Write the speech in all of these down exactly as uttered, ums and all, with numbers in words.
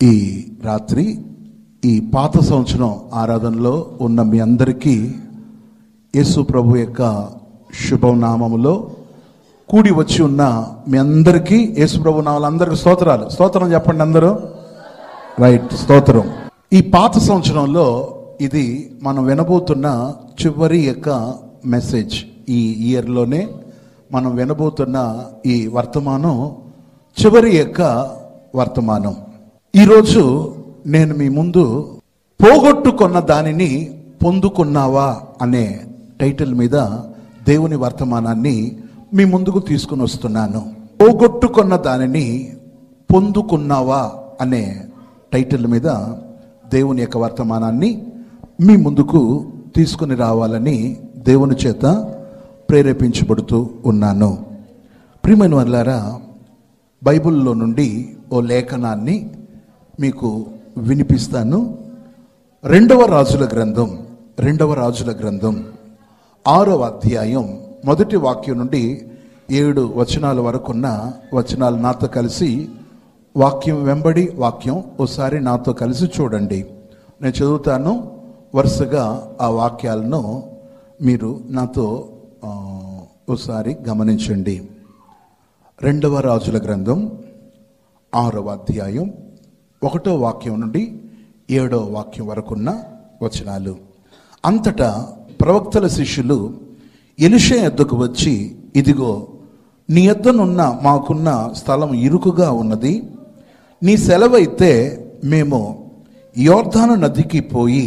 ఈ రాత్రి ఈ పాత సంవత్సరం ఆరాధనలో ఉన్న మీ అందరికీ యేసు ప్రభు యొక్క శుభనామములో కూడి వచ్చి ఉన్న మీ అందరికీ యేసు ప్రభు నామములందరికీ స్తోత్రాలు. స్తోత్రం చెప్పండి అందరూ. రైట్, స్తోత్రం. ఈ పాత సంవత్సరంలో ఇది మనం వినబోతున్న చివరి యొక్క మెసేజ్. ఈ ఇయర్లోనే మనం వినబోతున్న ఈ వర్తమానం చివరి యొక్క వర్తమానం. ఈరోజు నేను మీ ముందు పోగొట్టుకున్న దానిని పొందుకున్నావా అనే టైటిల్ మీద దేవుని వర్తమానాన్ని మీ ముందుకు తీసుకుని వస్తున్నాను. పోగొట్టుకున్న దానిని పొందుకున్నావా అనే టైటిల్ మీద దేవుని యొక్క వర్తమానాన్ని మీ ముందుకు తీసుకుని రావాలని దేవుని చేత ప్రేరేపించబడుతూ ఉన్నాను. ప్రియమైన వారులారా, బైబిల్లో నుండి ఓ లేఖనాన్ని మీకు వినిపిస్తాను. రెండవ రాజుల గ్రంథం రెండవ రాజుల గ్రంథం ఆరవ అధ్యాయం మొదటి వాక్యం నుండి ఏడు వచనాల వరకున్న వచనాలు నాతో కలిసి వాక్యం వెంబడి వాక్యం ఓసారి నాతో కలిసి చూడండి. నేను చదువుతాను, వరుసగా ఆ వాక్యాలను మీరు నాతో ఓసారి గమనించండి. రెండవ రాజుల గ్రంథం ఆరవ అధ్యాయం ఒకటో వాక్యం నుండి ఏడో వాక్యం వరకున్న వచనాలు. అంతటా ప్రవక్తల శిష్యులు ఎలీషా యొద్దకు వచ్చి, ఇదిగో నీ యొద్దనున్న మాకున్న స్థలం ఇరుకుగా ఉన్నది, నీ సెలవైతే మేము యోర్దాను నదికి పోయి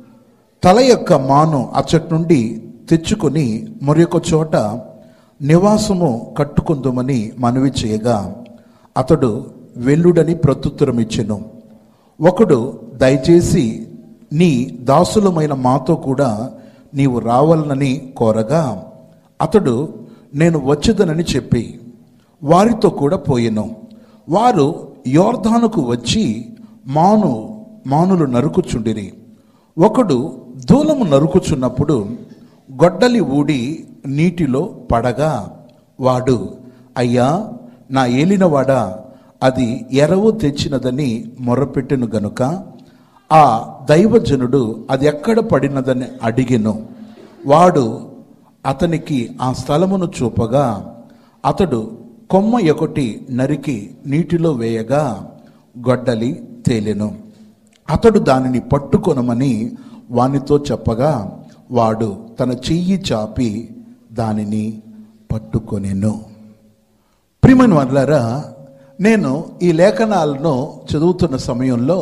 తల యొక్క మాను అచ్చటి నుండి తెచ్చుకొని మరొక చోట నివాసము కట్టుకుందామని మనవి చేయగా అతడు వెల్లుడని ప్రత్యుత్తరం ఇచ్చెను. ఒకడు, దయచేసి నీ దాసులమైన మాతో కూడా నీవు రావాలని కోరగా అతడు, నేను వచ్చేదనని చెప్పి వారితో కూడా పోయెను. వారు యోర్దానుకు వచ్చి మాను మానులు నరుకుచుండిరి. ఒకడు దూలము నరుకుచున్నప్పుడు గొడ్డలి ఊడి నీటిలో పడగా వాడు, అయ్యా నా ఏలినవాడా, అది ఎరవు తెచ్చినదని మొర్రపెట్టెను గనుక ఆ దైవజనుడు అది ఎక్కడ పడినదని అడిగెను. వాడు అతనికి ఆ స్థలమును చూపగా అతడు కొమ్మ ఒకటి నరికి నీటిలో వేయగా గొడ్డలి తేలెను. అతడు దానిని పట్టుకొనమని వానితో చెప్పగా వాడు తన చెయ్యి చాపి దానిని పట్టుకొనెను. ప్రియమైన వారులారా, నేను ఈ లేఖనాలను చదువుతున్న సమయంలో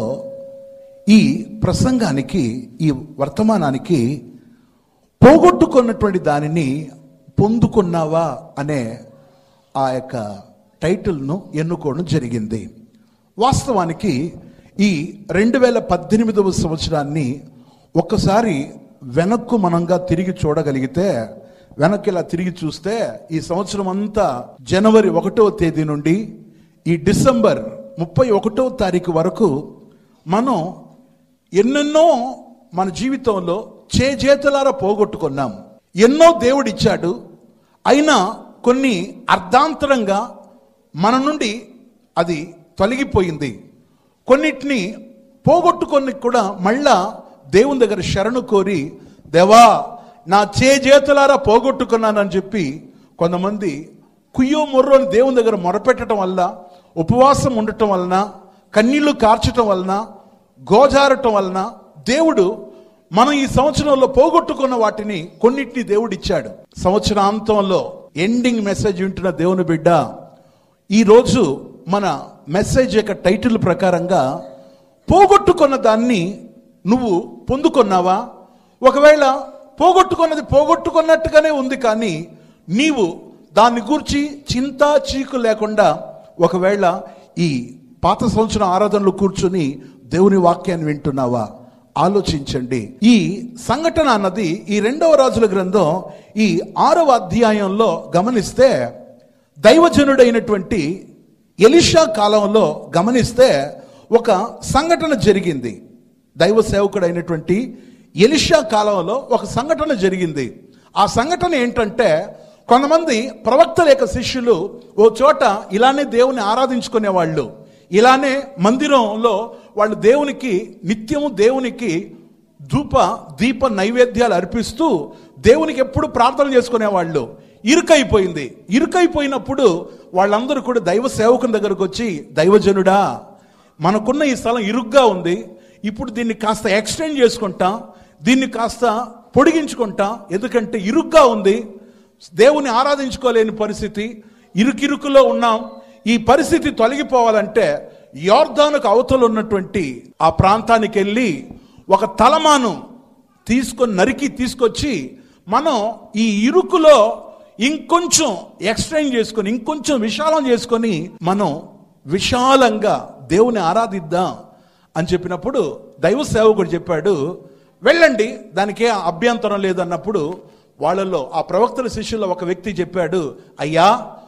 ఈ ప్రసంగానికి, ఈ వర్తమానానికి పోగొట్టుకున్నటువంటి దానిని పొందుకున్నావా అనే ఆ యొక్క టైటిల్ను ఎన్నుకోవడం జరిగింది. వాస్తవానికి ఈ రెండు వేల పద్దెనిమిదవ సంవత్సరాన్ని ఒక్కసారి వెనక్కు మనంగా తిరిగి చూడగలిగితే, వెనక్కి ఇలా తిరిగి చూస్తే ఈ సంవత్సరం అంతా జనవరి ఒకటవ తేదీ నుండి ఈ డిసెంబర్ ముప్పై ఒకటవ తారీఖు వరకు మనం ఎన్నెన్నో మన జీవితంలో చేజేతులారా పోగొట్టుకున్నాం. ఎన్నో దేవుడిచ్చాడు, అయినా కొన్ని అర్ధాంతరంగా మన నుండి అది తొలగిపోయింది. కొన్నిటిని పోగొట్టుకొని కూడా మళ్ళా దేవుని దగ్గర శరణు కోరి, దేవా నా చేజేతులారా పోగొట్టుకున్నానని చెప్పి కొంతమంది కుయ్యో మొర్రో అని దేవుని దగ్గర మొరపెట్టడం వల్ల, ఉపవాసం ఉండటం వలన, కన్నీళ్లు కార్చటం వలన, గోజారటం వలన దేవుడు మనం ఈ సంవత్సరంలో పోగొట్టుకున్న వాటిని కొన్నిటిని దేవుడు ఇచ్చాడు. సంవత్సరాంతంలో ఎండింగ్ మెసేజ్ వింటున్న దేవుని బిడ్డ, ఈరోజు మన మెసేజ్ యొక్క టైటిల్ ప్రకారంగా పోగొట్టుకున్న దాన్ని నువ్వు పొందుకున్నావా? ఒకవేళ పోగొట్టుకున్నది పోగొట్టుకున్నట్టుగానే ఉంది, కానీ నీవు దాన్ని గురించి చింతా చీకు లేకుండా ఒకవేళ ఈ పాత సంవత్సరం ఆరాధనలు కూర్చుని దేవుని వాక్యాన్ని వింటున్నావా? ఆలోచించండి. ఈ సంఘటన అన్నది ఈ రెండవ రాజుల గ్రంథం ఈ ఆరవ అధ్యాయంలో గమనిస్తే, దైవజనుడైనటువంటి ఎలీషా కాలంలో గమనిస్తే ఒక సంఘటన జరిగింది. దైవ సేవకుడైనటువంటి ఎలీషా కాలంలో ఒక సంఘటన జరిగింది. ఆ సంఘటన ఏంటంటే, కొంతమంది ప్రవక్తల యొక్క శిష్యులు ఓ చోట ఇలానే దేవుని ఆరాధించుకునేవాళ్ళు, ఇలానే మందిరంలో వాళ్ళు దేవునికి నిత్యము దేవునికి ధూప దీప నైవేద్యాలు అర్పిస్తూ దేవునికి ఎప్పుడు ప్రార్థన చేసుకునేవాళ్ళు. ఇరుకైపోయింది. ఇరుకైపోయినప్పుడు వాళ్ళందరూ కూడా దైవ సేవకుని దగ్గరకు వచ్చి, దైవజనుడా, మనకున్న ఈ స్థలం ఇరుగ్గా ఉంది, ఇప్పుడు దీన్ని కాస్త ఎక్స్టెండ్ చేసుకుంటాం, దీన్ని కాస్త పొడిగించుకుంటాం, ఎందుకంటే ఇరుగ్గా ఉంది, దేవుని ఆరాధించుకోలేని పరిస్థితి, ఇరుకిరుకులో ఉన్నాం, ఈ పరిస్థితి తొలగిపోవాలంటే యోర్దానుకు అవతల ఉన్నటువంటి ఆ ప్రాంతానికి వెళ్ళి ఒక తలమాను తీసుకొని నరికి తీసుకొచ్చి మనం ఈ ఇరుకులో ఇంకొంచెం ఎక్స్టెండ్ చేసుకొని ఇంకొంచెం విశాలం చేసుకొని మనం విశాలంగా దేవుని ఆరాధిద్దాం అని చెప్పినప్పుడు దైవ సేవకుడు చెప్పాడు, వెళ్ళండి, దానికే అభ్యంతరం లేదన్నప్పుడు వాళ్ళల్లో ఆ ప్రవక్తల శిష్యుల్లో ఒక వ్యక్తి చెప్పాడు, అయ్యా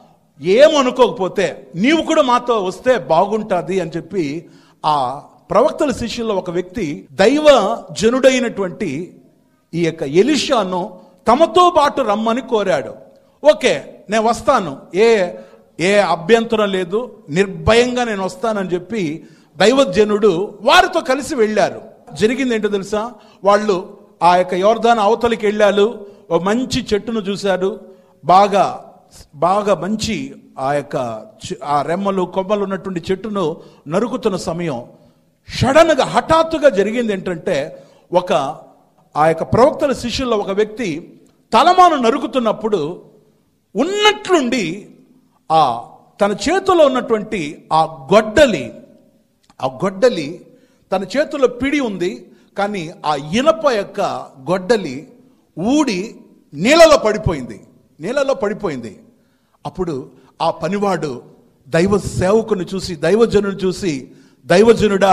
ఏమనుకోకపోతే నీవు కూడా మాతో వస్తే బాగుంటుంది అని చెప్పి ఆ ప్రవక్తల శిష్యుల్లో ఒక వ్యక్తి దైవ జనుడైనటువంటి ఈ యొక్క ఎలీషాను తమతో పాటు రమ్మని కోరాడు. ఓకే, నేను వస్తాను, ఏ ఏ అభ్యంతరం లేదు, నిర్భయంగా నేను వస్తానని చెప్పి దైవజనుడు వారితో కలిసి వెళ్ళారు. జరిగింది ఏంటో తెలుసా, వాళ్ళు ఆ యొక్క యోర్దాను అవతలికి వెళ్ళారు, ఓ మంచి చెట్టును చూశారు, బాగా బాగా మంచి ఆ యొక్క ఆ రెమ్మలు కొమ్మలు ఉన్నటువంటి చెట్టును నరుకుతున్న సమయం సడన్గా హఠాత్తుగా జరిగింది ఏంటంటే, ఒక ఆ యొక్క ప్రవక్తల శిష్యుల్లో ఒక వ్యక్తి తలమాను నరుకుతున్నప్పుడు ఉన్నట్లుండి ఆ తన చేతిలో ఉన్నటువంటి ఆ గొడ్డలి ఆ గొడ్డలి తన చేతిలో పిడి ఉంది, కానీ ఆ ఇనప యొక్క గొడ్డలి ఊడి నీళ్ళలో పడిపోయింది నీళ్ళలో పడిపోయింది అప్పుడు ఆ పనివాడు దైవ సేవకుని చూసి, దైవజనుని చూసి, దైవజనుడా,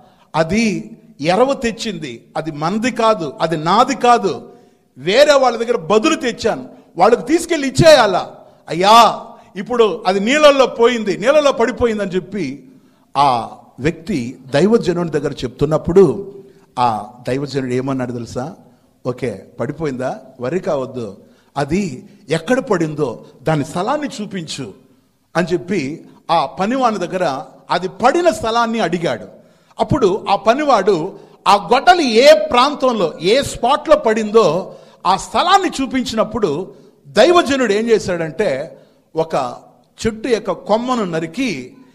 అది ఎరవ తెచ్చింది, అది మనది కాదు, అది నాది కాదు, వేరే వాళ్ళ దగ్గర బదులు తెచ్చాను, వాళ్ళకి తీసుకెళ్ళి ఇచ్చేయాలా, అయ్యా ఇప్పుడు అది నీళ్ళల్లో పోయింది, నీళ్ళలో పడిపోయిందని చెప్పి ఆ వ్యక్తి దైవజనుని దగ్గర చెప్తున్నప్పుడు ఆ దైవజనుడు ఏమన్నాడు తెలుసా, ఓకే పడిపోయిందా, వరి కావద్దు, అది ఎక్కడ పడిందో దాని స్థలాన్ని చూపించు అని చెప్పి ఆ పనివాని దగ్గర అది పడిన స్థలాన్ని అడిగాడు. అప్పుడు ఆ పనివాడు ఆ గొడ్డలి ఏ ప్రాంతంలో ఏ స్పాట్లో పడిందో ఆ స్థలాన్ని చూపించినప్పుడు దైవజనుడు ఏం చేశాడంటే ఒక చెట్టు యొక్క కొమ్మను నరికి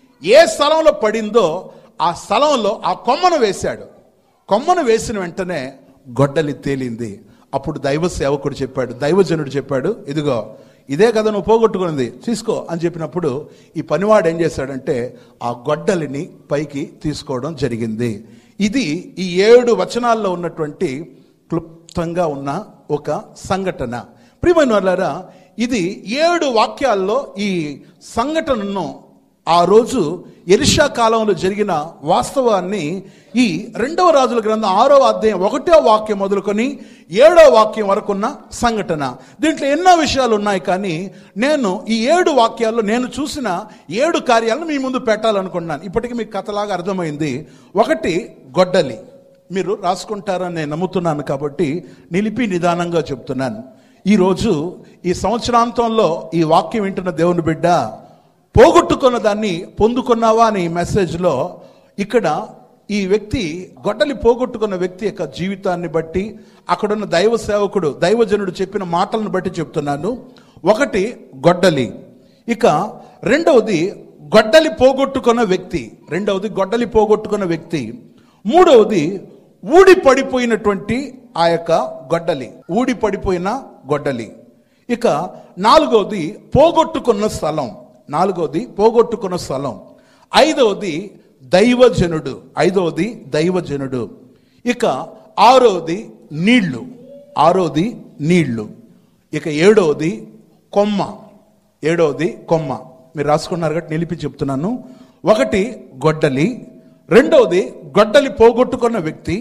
ఏ స్థలంలో పడిందో ఆ స్థలంలో ఆ కొమ్మను వేశాడు. కొమ్మను వేసిన వెంటనే గొడ్డలి తేలింది. అప్పుడు దైవ సేవకుడు చెప్పాడు, దైవజనుడు చెప్పాడు, ఇదిగో ఇదే కదా నువ్వు పోగొట్టుకున్నది, తీసుకో అని చెప్పినప్పుడు ఈ పనివాడు ఏం చేశాడంటే ఆ గొడ్డలిని పైకి తీసుకోవడం జరిగింది. ఇది ఈ ఏడు వచనాల్లో ఉన్నటువంటి క్లుప్తంగా ఉన్న ఒక సంఘటన. ప్రియమైన వాళ్ళారా, ఇది ఏడు వాక్యాల్లో ఈ సంఘటనను ఆ రోజు ఎలీషా కాలంలో జరిగిన వాస్తవాన్ని ఈ రెండవ రాజుల గ్రంథం ఆరో అధ్యాయం ఒకటో వాక్యం మొదలుకొని ఏడో వాక్యం వరకు ఉన్న సంఘటన. దీంట్లో ఎన్నో విషయాలు ఉన్నాయి, కానీ నేను ఈ ఏడు వాక్యాల్లో నేను చూసిన ఏడు కార్యాలను మీ ముందు పెట్టాలనుకున్నాను. ఇప్పటికీ మీకు కథలాగా అర్థమైంది. ఒకటి, గొడ్డలి. మీరు రాసుకుంటారని నేను నమ్ముతున్నాను కాబట్టి నిలిపి నిదానంగా చెప్తున్నాను. ఈరోజు ఈ సంవత్సరాంతంలో ఈ వాక్యం వింటున్న దేవుని బిడ్డ, పోగొట్టుకున్న దాన్ని పొందుకున్నావా అని ఈ మెసేజ్లో ఇక్కడ ఈ వ్యక్తి గొడ్డలి పోగొట్టుకున్న వ్యక్తి యొక్క జీవితాన్ని బట్టి, అక్కడున్న దైవ సేవకుడు దైవజనుడు చెప్పిన మాటలను బట్టి చెప్తున్నాను. ఒకటి గొడ్డలి, ఇక రెండవది గొడ్డలి పోగొట్టుకున్న వ్యక్తి రెండవది గొడ్డలి పోగొట్టుకున్న వ్యక్తి మూడవది ఊడి పడిపోయినటువంటి ఆ యొక్క గొడ్డలి ఊడి పడిపోయిన గొడ్డలి ఇక నాలుగవది పోగొట్టుకున్న స్థలం నాలుగవది పోగొట్టుకున్న స్థలం ఐదవది దైవజనుడు ఐదవది దైవజనుడు ఇక ఆరోది నీళ్లు ఆరోది నీళ్లు ఇక ఏడవది కొమ్మ ఏడవది కొమ్మ మీరు రాసుకున్నారు కాబట్టి నిలిపి చెప్తున్నాను. ఒకటి గొడ్డలి, రెండవది గొడ్డలి పోగొట్టుకున్న వ్యక్తి,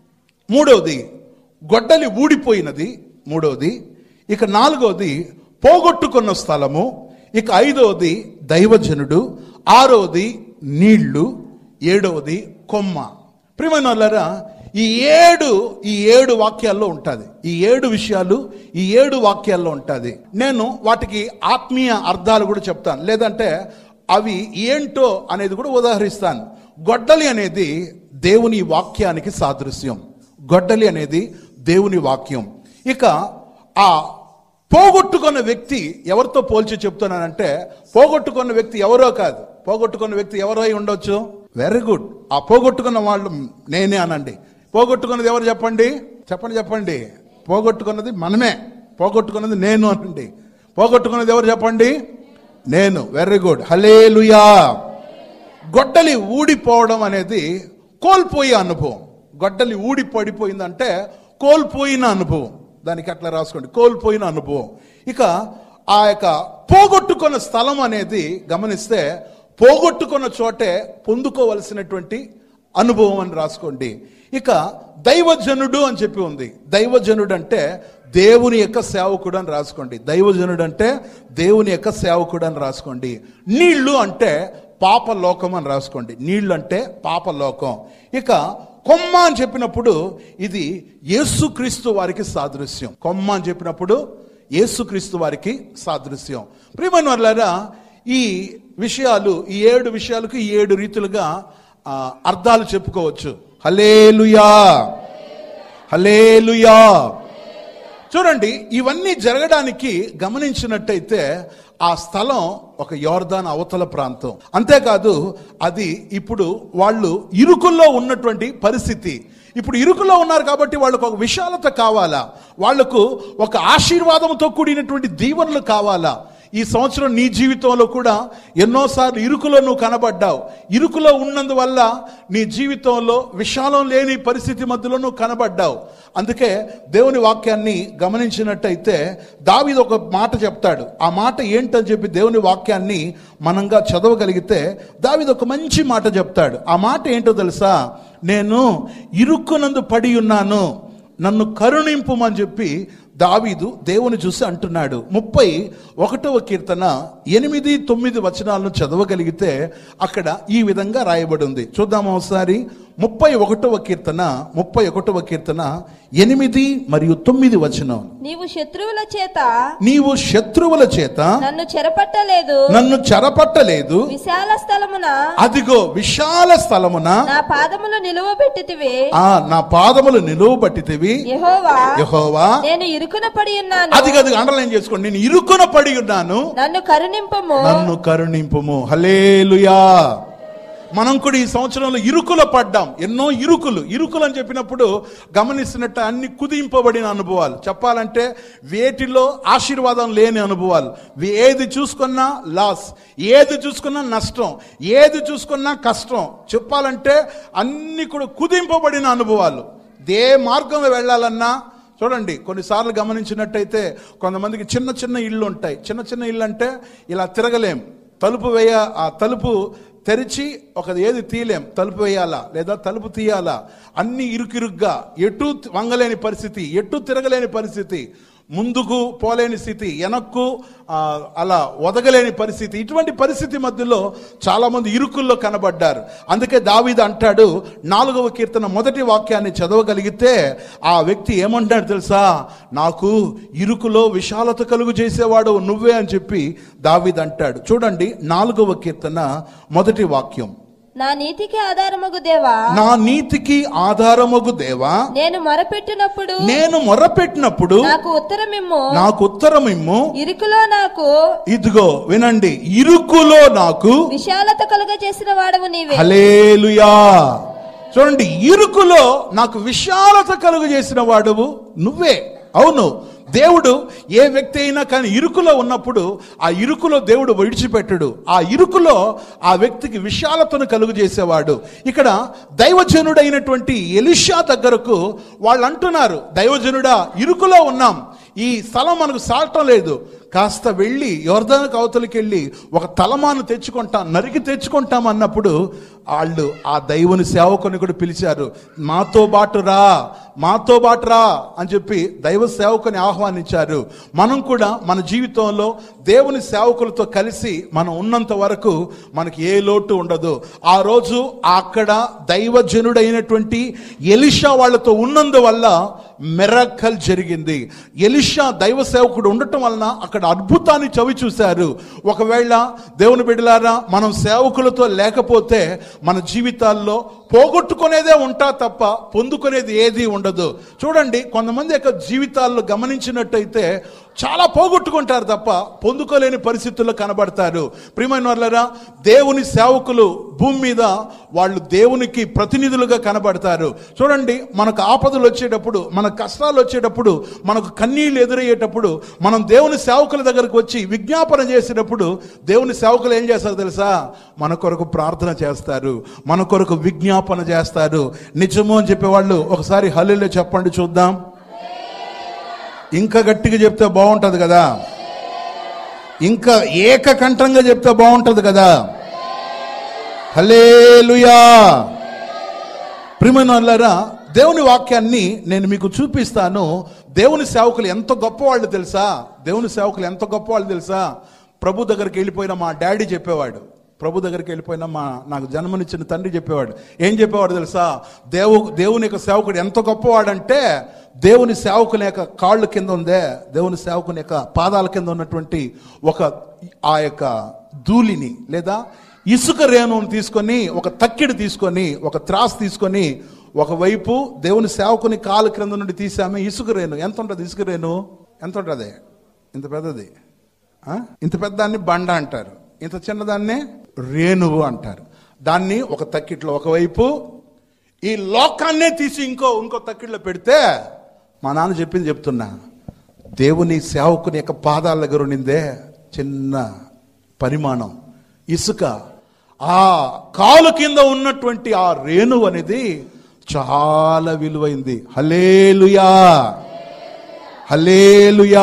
మూడవది గొడ్డలి ఊడిపోయినది మూడవది, ఇక నాలుగవది పోగొట్టుకున్న స్థలము, ఇక ఐదవది దైవజనుడు, ఆరవది నీళ్లు, ఏడవది కొమ్మ. ప్రియమైన వాళ్ళారా, ఈ ఏడు ఈ ఏడు వాక్యాల్లో ఉంటుంది. ఈ ఏడు విషయాలు ఈ ఏడు వాక్యాల్లో ఉంటుంది. నేను వాటికి ఆత్మీయ అర్థాలు కూడా చెప్తాను, లేదంటే అవి ఏంటో అనేది కూడా ఉదాహరిస్తాను. గొడ్డలి అనేది దేవుని వాక్యానికి సాదృశ్యం. గొడ్డలి అనేది దేవుని వాక్యం. ఇక ఆ పోగొట్టుకున్న వ్యక్తి ఎవరితో పోల్చి చెప్తున్నానంటే, పోగొట్టుకున్న వ్యక్తి ఎవరో కాదు. పోగొట్టుకున్న వ్యక్తి ఎవరో అయి ఉండొచ్చు. Very good. ఆ పోగొట్టుకున్న వాళ్ళు నేనే అనండి. పోగొట్టుకున్నది ఎవరు చెప్పండి? చెప్పండి చెప్పండి. పోగొట్టుకున్నది మనమే. పోగొట్టుకున్నది నేను అనండి. పోగొట్టుకున్నది ఎవరు చెప్పండి? నేను. Very good. హల్లెలూయా. గొడ్డలి ఊడిపోవడం అనేది కోల్పోయే అనుభవం. గొడ్డలి ఊడి పడిపోయిందంటే కోల్పోయిన అనుభవం. దానికి అట్లా రాసుకోండి, కోల్పోయిన అనుభవం. ఇక ఆ యొక్క పోగొట్టుకున్న స్థలం అనేది గమనిస్తే పోగొట్టుకున్న చోటే పొందుకోవలసినటువంటి అనుభవం అని రాసుకోండి. ఇక దైవజనుడు అని చెప్పి ఉంది. దైవజనుడు అంటే దేవుని యొక్క సేవకుడు అని రాసుకోండి. దైవజనుడు అంటే దేవుని యొక్క సేవకుడు అని రాసుకోండి. నీళ్లు అంటే పాపలోకం అని రాసుకోండి. నీళ్లు అంటే పాపలోకం. ఇక కొమ్మ అని చెప్పినప్పుడు ఇది యేసుక్రీస్తు వారికి సాదృశ్యం. కొమ్మ అని చెప్పినప్పుడు యేసుక్రీస్తు వారికి సాదృశ్యం. ప్రియమైన వారలారా, ఈ విషయాలు, ఈ ఏడు విషయాలకు ఈ ఏడు రీతులుగా అర్థాలు చెప్పుకోవచ్చు. హల్లెలూయా, హల్లెలూయా. చూడండి, ఇవన్నీ జరగడానికి గమనించినట్టయితే ఆ స్థలం ఒక యోర్దాను అవతల ప్రాంతం. అంతేకాదు, అది ఇప్పుడు వాళ్ళు ఇరుకుల్లో ఉన్నటువంటి పరిస్థితి. ఇప్పుడు ఇరుకులో ఉన్నారు కాబట్టి వాళ్ళకు ఒక విశాలత కావాలా, వాళ్లకు ఒక ఆశీర్వాదంతో కూడినటువంటి దీవెనలు కావాలా. ఈ సంవత్సరం నీ జీవితంలో కూడా ఎన్నోసార్లు ఇరుకులో నువ్వు కనబడ్డావు. ఇరుకులో ఉన్నందువల్ల నీ జీవితంలో విశాలం లేని పరిస్థితి మధ్యలో నువ్వు కనబడ్డావు. అందుకే దేవుని వాక్యాన్ని గమనించినట్టయితే దావీదు ఒక మాట చెప్తాడు. ఆ మాట ఏంటని చెప్పి దేవుని వాక్యాన్ని మనంగా చదవగలిగితే దావీదు ఒక మంచి మాట చెప్తాడు. ఆ మాట ఏంటో తెలుసా? నేను ఇరుక్కునందు పడి ఉన్నాను, నన్ను కరుణింపుమని చెప్పి దావీదు దేవుని చూసి అంటున్నాడు. ముప్పై ఒకటవ కీర్తన ఎనిమిది తొమ్మిది వచనాలను చదవగలిగితే అక్కడ ఈ విధంగా రాయబడి ఉంది. చూద్దాము ఒకసారి. ముప్పై ఒకటవ కీర్తన ముప్పై ఒకటవ కీర్తన ఎనిమిది మరియు తొమ్మిది వచనం. నీవు శత్రువుల చేత నీవు శత్రువుల చేత నన్ను చెరపట్టలేదు నన్ను చెరపట్టలేదు విశాల స్థలమున అదిగో విశాల స్థలమున నా పాదములు నిలువబెట్టితివి. ఆ నా పాదములు నిలువబెట్టితివి. యెహోవా యెహోవా నేను ఇరుకున పడి ఉన్నాను. అది అది అండర్లైన్ చేసుకోండి. నేను ఇరుకున పడి ఉన్నాను, నన్ను కరుణింపుము, నన్ను కరుణింపుము. హల్లెలూయా. మనం కూడా ఈ సంవత్సరంలో ఇరుకులో పడ్డాం. ఎన్నో ఇరుకులు ఇరుకులు అని చెప్పినప్పుడు గమనిస్తున్నట్టు అన్ని కుదింపబడిన అనుభవాలు. చెప్పాలంటే వేటిలో ఆశీర్వాదం లేని అనుభవాలు. ఏది చూసుకున్నా లాస్, ఏది చూసుకున్నా నష్టం, ఏది చూసుకున్నా కష్టం. చెప్పాలంటే అన్ని కూడా కుదింపబడిన అనుభవాలు. ఏ మార్గంలో వెళ్ళాలన్నా చూడండి, కొన్నిసార్లు గమనించినట్టయితే కొంతమందికి చిన్న చిన్న ఇళ్ళు ఉంటాయి. చిన్న చిన్న ఇళ్ళు అంటే ఇలా తిరగలేం. తలుపు వేయ ఆ తలుపు తెరిచి ఒక ఏది తీయలేం, తలుపు వేయాలా లేదా తలుపు తీయాలా, అన్ని ఇరుకిరుగ్గా, ఎటు వంగలేని పరిస్థితి, ఎటు తిరగలేని పరిస్థితి, ముందుకు పోలేని స్థితి, వెనక్కు అలా ఒదగలేని పరిస్థితి. ఇటువంటి పరిస్థితి మధ్యలో చాలా మంది ఇరుకుల్లో కనబడ్డారు. అందుకే దావీదు అంటాడు, నాలుగవ కీర్తన మొదటి వాక్యాన్ని చదవగలిగితే ఆ వ్యక్తి ఏమంటాడు తెలుసా? నాకు ఇరుకులో విశాలత కలుగు చేసేవాడు నువ్వే అని చెప్పి దావీదు అంటాడు. చూడండి, నాలుగవ కీర్తన మొదటి వాక్యం. నా నీతికి ఆధారమగు దేవా, నా నీతికి ఆధారమగు దేవా, నేను మొరపెట్టినప్పుడు నేను మొరపెట్టినప్పుడు నాకు ఉత్తరమిమ్ము, నాకు ఉత్తరమిమ్ము. ఇరుకులో నాకు, ఇదిగో వినండి, ఇరుకులో నాకు విశాలత కలుగ చేసిన వాడవు నీవే. హల్లెలూయా. చూడండి, ఇరుకులో నాకు విశాలత కలుగు చేసిన వాడవు నువ్వే. అవును, దేవుడు ఏ వ్యక్తి అయినా కానీ ఇరుకులో ఉన్నప్పుడు ఆ ఇరుకులో దేవుడు విడిచిపెట్టడు. ఆ ఇరుకులో ఆ వ్యక్తికి విశాలతను కలుగు చేసేవాడు. ఇక్కడ దైవజనుడైనటువంటి ఎలీషా దగ్గరకు వాళ్ళు అంటున్నారు, దైవజనుడా ఇరుకులో ఉన్నాం, ఈ స్థలం మనకు సాలటం లేదు, కాస్త వెళ్ళి యోర్దాను అవతలికి వెళ్ళి ఒక తలమాను తెచ్చుకుంటాం, నరికి తెచ్చుకుంటాం అన్నప్పుడు వాళ్ళు ఆ దైవుని సేవకుని కూడా పిలిచారు. మాతో బాటు రా, మాతో బాటు రా అని చెప్పి దైవ సేవకుని ఆహ్వానించారు. మనం కూడా మన జీవితంలో దేవుని సేవకులతో కలిసి మనం ఉన్నంత వరకు మనకి ఏ లోటు ఉండదు. ఆ రోజు అక్కడ దైవజనుడైనటువంటి ఎలీషా వాళ్ళతో ఉన్నందువల్ల మిరకల్ జరిగింది. ఎలీషా దైవ సేవకుడు ఉండటం వలన అక్కడ అద్భుతాన్ని చవి చూశారు. ఒకవేళ దేవుని బిడ్డలారా, మనం సేవకులతో లేకపోతే మన జీవితాల్లో పోగొట్టుకునేదే ఉంటా తప్ప పొందుకునేది ఏది ఉండదు. చూడండి, కొంతమంది యొక్క జీవితాల్లో గమనించినట్టయితే చాలా పోగొట్టుకుంటారు తప్ప పొందుకోలేని పరిస్థితుల్లో కనబడతారు. ప్రియమైన వాళ్ళరా, దేవుని సేవకులు భూమి మీద వాళ్ళు దేవునికి ప్రతినిధులుగా కనబడతారు. చూడండి, మనకు ఆపదలు వచ్చేటప్పుడు, మన కష్టాలు వచ్చేటప్పుడు, మనకు కన్నీళ్ళు ఎదురయ్యేటప్పుడు మనం దేవుని సేవకుల దగ్గరకు వచ్చి విజ్ఞాపన చేసేటప్పుడు దేవుని సేవకులు ఏం చేస్తారు తెలుసా? మన కొరకు ప్రార్థన చేస్తారు, మన కొరకు విజ్ఞాపన చేస్తారు. నిజము అని చెప్పేవాళ్ళు ఒకసారి హల్లెలూయా చెప్పండి చూద్దాం. ఇంకా గట్టిగా చెప్తే బాగుంటుంది కదా, ఇంకా ఏకకంఠంగా చెప్తే బాగుంటుంది కదా. హల్లెలూయా. ప్రియమైన వాళ్ళారా, దేవుని వాక్యాన్ని నేను మీకు చూపిస్తాను. దేవుని సేవకులు ఎంత గొప్పవాళ్ళు తెలుసా? దేవుని సేవకులు ఎంత గొప్పవాళ్ళు తెలుసా? ప్రభు దగ్గరికి వెళ్ళిపోయిన మా డాడీ చెప్పేవాడు, ప్రభు దగ్గరికి వెళ్ళిపోయిన మా నాకు జన్మనిచ్చిన తండ్రి చెప్పేవాడు. ఏం చెప్పేవాడు తెలుసా? దేవు దేవుని యొక్క సేవకుడు ఎంత గొప్పవాడంటే, దేవుని సేవకుని యొక్క కాళ్ళు కింద ఉందే, దేవుని సేవకుని యొక్క పాదాల కింద ఉన్నటువంటి ఒక ఆ యొక్క ధూళిని లేదా ఇసుక రేణువుని తీసుకొని, ఒక తక్కిడి తీసుకొని, ఒక త్రాసు తీసుకొని, ఒకవైపు దేవుని సేవకుని కాలు క్రింద నుండి తీసామే ఇసుక రేణు. ఎంత ఉంటుంది ఇసుక రేణు? ఎంత ఉంటుంది? ఇంత పెద్దది. ఇంత పెద్దదాన్ని బండ అంటారు, ఇంత చిన్నదాన్ని రేణువు అంటారు. దాన్ని ఒక తక్కిట్లో ఒకవైపు ఈ లోకాన్నే తీసి ఇంకో ఇంకో తక్కిట్లో పెడితే, మా నాన్న చెప్పింది చెప్తున్నా, దేవుని సేవకుని యొక్క పాదాల దగ్గర ఉండిందే చిన్న పరిమాణం ఇసుక, ఆ కాలు కింద ఉన్నటువంటి ఆ రేణువు అనేది చాలా విలువైంది. హల్లెలూయా, హల్లెలూయా.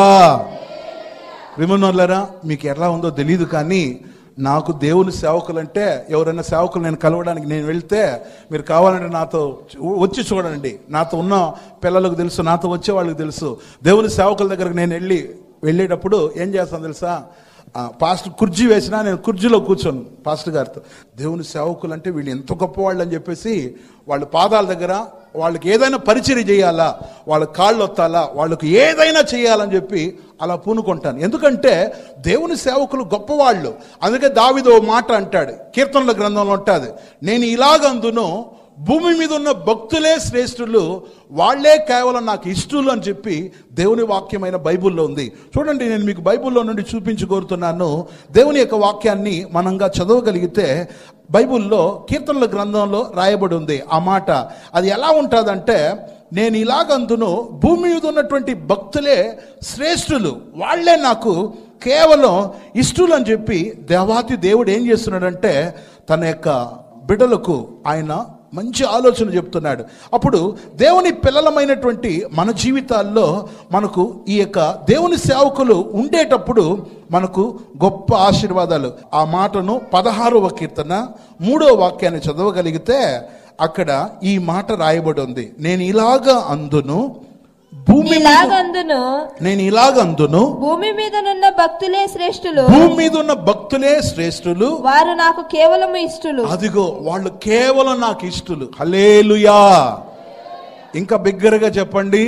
విమనులారా, మీకు ఎలా ఉందో తెలియదు కానీ నాకు దేవుని సేవకులు అంటే, ఎవరైనా సేవకులు నేను కలవడానికి నేను వెళ్తే, మీరు కావాలంటే నాతో వచ్చి చూడండి, నాతో ఉన్న పిల్లలకు తెలుసు, నాతో వచ్చే వాళ్ళకి తెలుసు. దేవుని సేవకుల దగ్గరకు నేను వెళ్ళి వెళ్ళేటప్పుడు ఏం చేస్తాను తెలుసా? పాస్టర్ కుర్చీ వేసినా నేను కుర్చీలో కూర్చోను పాస్టర్ గారితో. దేవుని సేవకులు అంటే వీళ్ళు ఎంత గొప్పవాళ్ళు అని చెప్పేసి వాళ్ళ పాదాల దగ్గర వాళ్ళకి ఏదైనా పరిచర్య చేయాలా, వాళ్ళ కాళ్ళు ఒత్తాలా, వాళ్ళకి ఏదైనా చేయాలని చెప్పి అలా పూనుకుంటాను. ఎందుకంటే దేవుని సేవకులు గొప్పవాళ్ళు. అందుకే దావీదు ఓ మాట అంటాడు, కీర్తనల గ్రంథంలో ఉంటుంది, నేను ఇలాగందును భూమి మీద ఉన్న భక్తులే శ్రేష్ఠులు, వాళ్లే కేవలం నాకు ఇష్టలు అని చెప్పి దేవుని వాక్యమైన బైబుల్లో ఉంది. చూడండి, నేను మీకు బైబుల్లో నుండి చూపించి కోరుతున్నాను. దేవుని యొక్క వాక్యాన్ని మనంగా చదవగలిగితే బైబుల్లో కీర్తనల గ్రంథంలో రాయబడి ఉంది ఆ మాట. అది ఎలా ఉంటుందంటే, నేను ఇలాగందును భూమి మీద ఉన్నటువంటి భక్తులే శ్రేష్ఠులు, వాళ్లే నాకు కేవలం ఇష్టలు అని చెప్పి దేవాతి దేవుడు ఏం చేస్తున్నాడంటే, తన యొక్క బిడ్డలకు ఆయన మంచి ఆలోచన చెప్తున్నాడు. అప్పుడు దేవుని పిల్లలమైనటువంటి మన జీవితాల్లో మనకు ఈ యొక్క దేవుని సేవకులు ఉండేటప్పుడు మనకు గొప్ప ఆశీర్వాదాలు. ఆ మాటను పదహారవ కీర్తన మూడవ వాక్యాన్ని చదవగలిగితే అక్కడ ఈ మాట రాయబడి ఉంది, నేను ఇలాగా అందును భూమి ఇలాగందును నేను ఇలాగందును భూమి మీదనున్న భక్తులే శ్రేష్ఠులు, భూమి మీద ఉన్న భక్తులే శ్రేష్ఠులు, వారు నాకు కేవలం ఇష్టలు. అదిగో వాళ్ళు కేవలం నాకు ఇష్టలు. హల్లెలూయా. ఇంకా బిగ్గరగా చెప్పండి,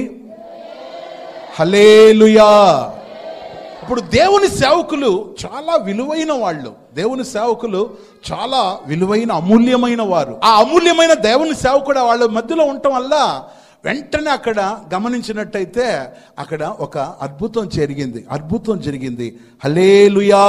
హల్లెలూయా. ఇప్పుడు దేవుని సేవకులు చాలా విలువైన వాళ్ళు, దేవుని సేవకులు చాలా విలువైన అమూల్యమైన వారు. ఆ అమూల్యమైన దేవుని సేవకుడు వాళ్ళ మధ్యలో ఉండటం వల్ల వెంటనే అక్కడ గమనించినట్టయితే అక్కడ ఒక అద్భుతం జరిగింది, అద్భుతం జరిగింది. హల్లెలూయా.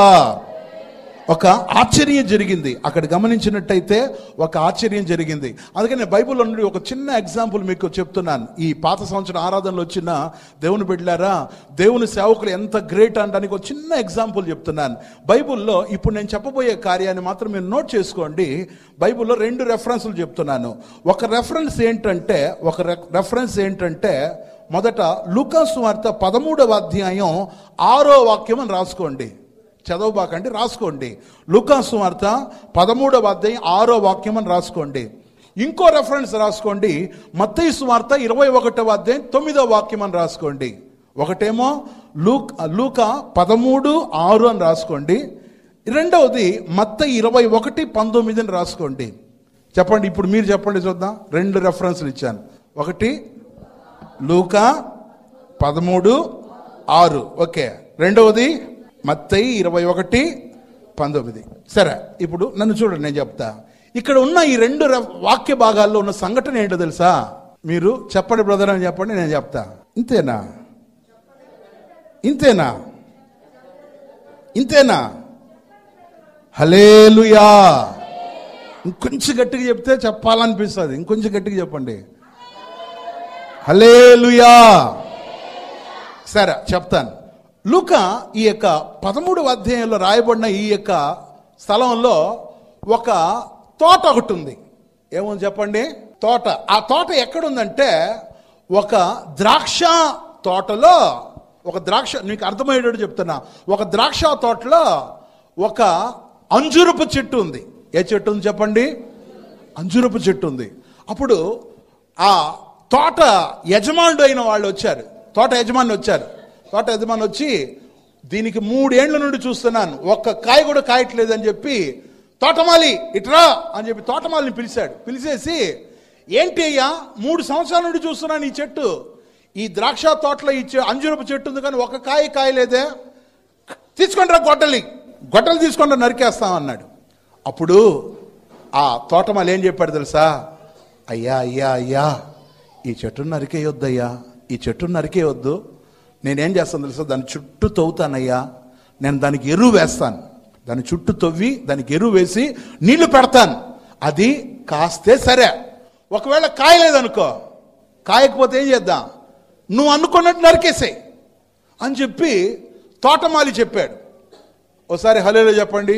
ఒక ఆశ్చర్యం జరిగింది అక్కడ గమనించినట్టయితే, ఒక ఆశ్చర్యం జరిగింది. అందుకని బైబిల్లో నుండి ఒక చిన్న ఎగ్జాంపుల్ మీకు చెప్తున్నాను. ఈ పాత సంవత్సరం ఆరాధనలో వచ్చిన దేవుని బిడ్డలారా, దేవుని సేవకులు ఎంత గ్రేట్ అనడానికి ఒక చిన్న ఎగ్జాంపుల్ చెప్తున్నాను. బైబిల్లో ఇప్పుడు నేను చెప్పబోయే కార్యాన్ని మాత్రం మీరు నోట్ చేసుకోండి. బైబిల్లో రెండు రెఫరెన్స్లు చెప్తున్నాను. ఒక రెఫరెన్స్ ఏంటంటే ఒక రెఫరెన్స్ ఏంటంటే మొదట లూకా సువార్త పదమూడవ అధ్యాయం ఆరో వాక్యం అని రాసుకోండి. చదవబాకండి, రాసుకోండి. లూకా సువార్త పదమూడవ అధ్యాయం ఆరో వాక్యం అని రాసుకోండి. ఇంకో రెఫరెన్స్ రాసుకోండి, మత్తయి సువార్త ఇరవై ఒకటవ అధ్యాయం తొమ్మిదో వాక్యం అని రాసుకోండి. ఒకటేమో లూక్ లూకా పదమూడు ఆరు అని రాసుకోండి. రెండవది మత్తయి ఇరవై ఒకటి పంతొమ్మిదిని రాసుకోండి. చెప్పండి, ఇప్పుడు మీరు చెప్పండి చూద్దాం. రెండు రెఫరెన్స్లు ఇచ్చాను. ఒకటి లూకా పదమూడు ఆరు, ఓకే. రెండవది మత్తయి ఇరవై ఒకటి పంతొమ్మిది. సరే, ఇప్పుడు నన్ను చూడండి, నేను చెప్తా. ఇక్కడ ఉన్న ఈ రెండు వాక్య భాగాల్లో ఉన్న సంఘటన ఏంటో తెలుసా? మీరు చెప్పండి బ్రదర్ అని చెప్పండి, నేను చెప్తా. ఇంతేనా ఇంతేనా ఇంతేనా హల్లెలూయా. ఇంకొంచెం గట్టిగా చెప్తే చెప్పాలనిపిస్తుంది. ఇంకొంచెం గట్టిగా చెప్పండి, హల్లెలూయా. సరే, చెప్తాను. లూకా ఈ యొక్క పదమూడు అధ్యాయంలో రాయబడిన ఈ యొక్క స్థలంలో ఒక తోట ఒకటి ఉంది. ఏముంది చెప్పండి? తోట. ఆ తోట ఎక్కడుందంటే ఒక ద్రాక్ష తోటలో, ఒక ద్రాక్ష, నీకు అర్థమయ్యేటట్టు చెప్తున్నా, ఒక ద్రాక్ష తోటలో ఒక అంజూరపు చెట్టు ఉంది. ఏ చెట్టు ఉంది చెప్పండి? అంజూరపు చెట్టు ఉంది. అప్పుడు ఆ తోట యజమానుడు అయిన వాళ్ళు వచ్చారు. తోట యజమాని వచ్చారు. తోట యజమాని వచ్చి, దీనికి మూడేళ్ల నుండి చూస్తున్నాను, ఒక్క కాయ కూడా కాయట్లేదని చెప్పి, తోటమాలి ఇట్రా అని చెప్పి తోటమాలిని పిలిచాడు. పిలిచేసి, ఏంటి అయ్యా, మూడు సంవత్సరాల నుండి చూస్తున్నాను ఈ చెట్టు, ఈ ద్రాక్ష తోటలో ఈ అంజూరపు చెట్టు ఉంది కానీ ఒక కాయ కాయలేదే, తీసుకొని రా గొడ్డలి, గొడ్డలు తీసుకొని నరికేస్తాం అన్నాడు. అప్పుడు ఆ తోటమాలి ఏం చెప్పాడు తెలుసా? అయ్యా అయ్యా అయ్యా ఈ చెట్టును నరికేయొద్దయ్యా, ఈ చెట్టును నరికేయొద్దు. నేనేం చేస్తాను తెలుసా? దాని చుట్టూ తవ్వుతానయ్యా, నేను దానికి ఎరువు వేస్తాను. దాని చుట్టూ తవ్వి దానికి ఎరువు వేసి నీళ్లు పెడతాను. అది కాస్తే సరే, ఒకవేళ కాయలేదనుకో, కాయకపోతే ఏం చేద్దాం, నువ్వు అనుకున్నట్టు నరికేసే అని చెప్పి తోటమాలి చెప్పాడు. ఒకసారి హల్లెలూయా చెప్పండి.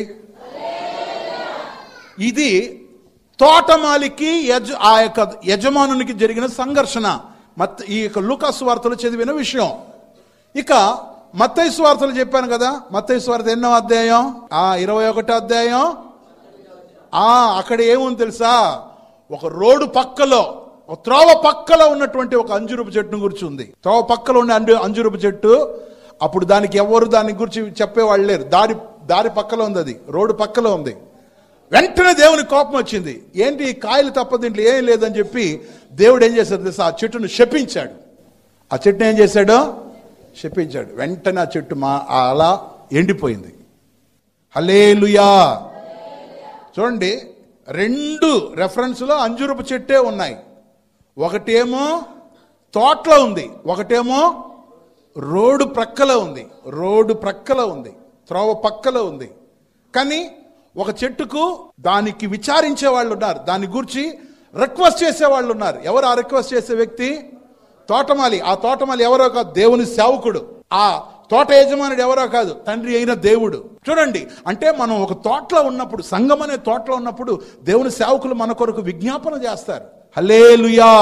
ఇది తోటమాలికి యజ ఆ యొక్క యజమానునికి జరిగిన సంఘర్షణ. మత్ ఈ యొక్క లూకా సువార్తలో చదివిన విషయం. ఇక మత్తయి సువార్తలు చెప్పాను కదా, మత్తయి సువార్త ఎన్నో అధ్యాయం? ఆ ఇరవై ఒకటో అధ్యాయం. ఆ అక్కడ ఏముంది తెలుసా? ఒక రోడ్డు పక్కలో, ఒక త్రోవ పక్కలో ఉన్నటువంటి ఒక అంజూరపు చెట్టును గురించి ఉంది. త్రోవ పక్కలో ఉండే అంజు అంజూరపు చెట్టు. అప్పుడు దానికి ఎవరు దాని గురించి చెప్పేవాళ్ళు లేరు. దారి దారి పక్కలో ఉంది, అది రోడ్డు పక్కలో ఉంది. వెంటనే దేవుని కోపం వచ్చింది. ఏంటి కాయలు తప్ప దీంట్లో ఏం లేదని చెప్పి దేవుడు ఏం చేశాడు తెలుసా? ఆ చెట్టును శపించాడు. ఆ చెట్టును ఏం చేశాడు? శపించాడు. వెంటనే ఆ చెట్టు మా అలా ఎండిపోయింది. హల్లెలూయా. చూడండి, రెండు రెఫరెన్స్లో అంజూరపు చెట్టే ఉన్నాయి. ఒకటేమో తోటలో ఉంది, ఒకటేమో రోడ్డు ప్రక్కలో ఉంది. రోడ్డు ప్రక్కలో ఉంది, త్రోవ పక్కలో ఉంది. కానీ ఒక చెట్టుకు దానికి విచారించే వాళ్ళు ఉన్నారు, దాని గురించి రిక్వెస్ట్ చేసే వాళ్ళు ఉన్నారు. ఎవరు ఆ రిక్వెస్ట్ చేసే వ్యక్తి? తోటమాలి. ఆ తోటమాలి ఎవరో కాదు, దేవుని సేవకుడు. ఆ తోట యజమానుడు ఎవరో కాదు, తండ్రి అయిన దేవుడు. చూడండి, అంటే మనం ఒక తోటలో ఉన్నప్పుడు, సంఘం అనే తోటలో ఉన్నప్పుడు దేవుని సేవకులు మన కొరకు విజ్ఞాపన చేస్తారు. హల్లెలూయా.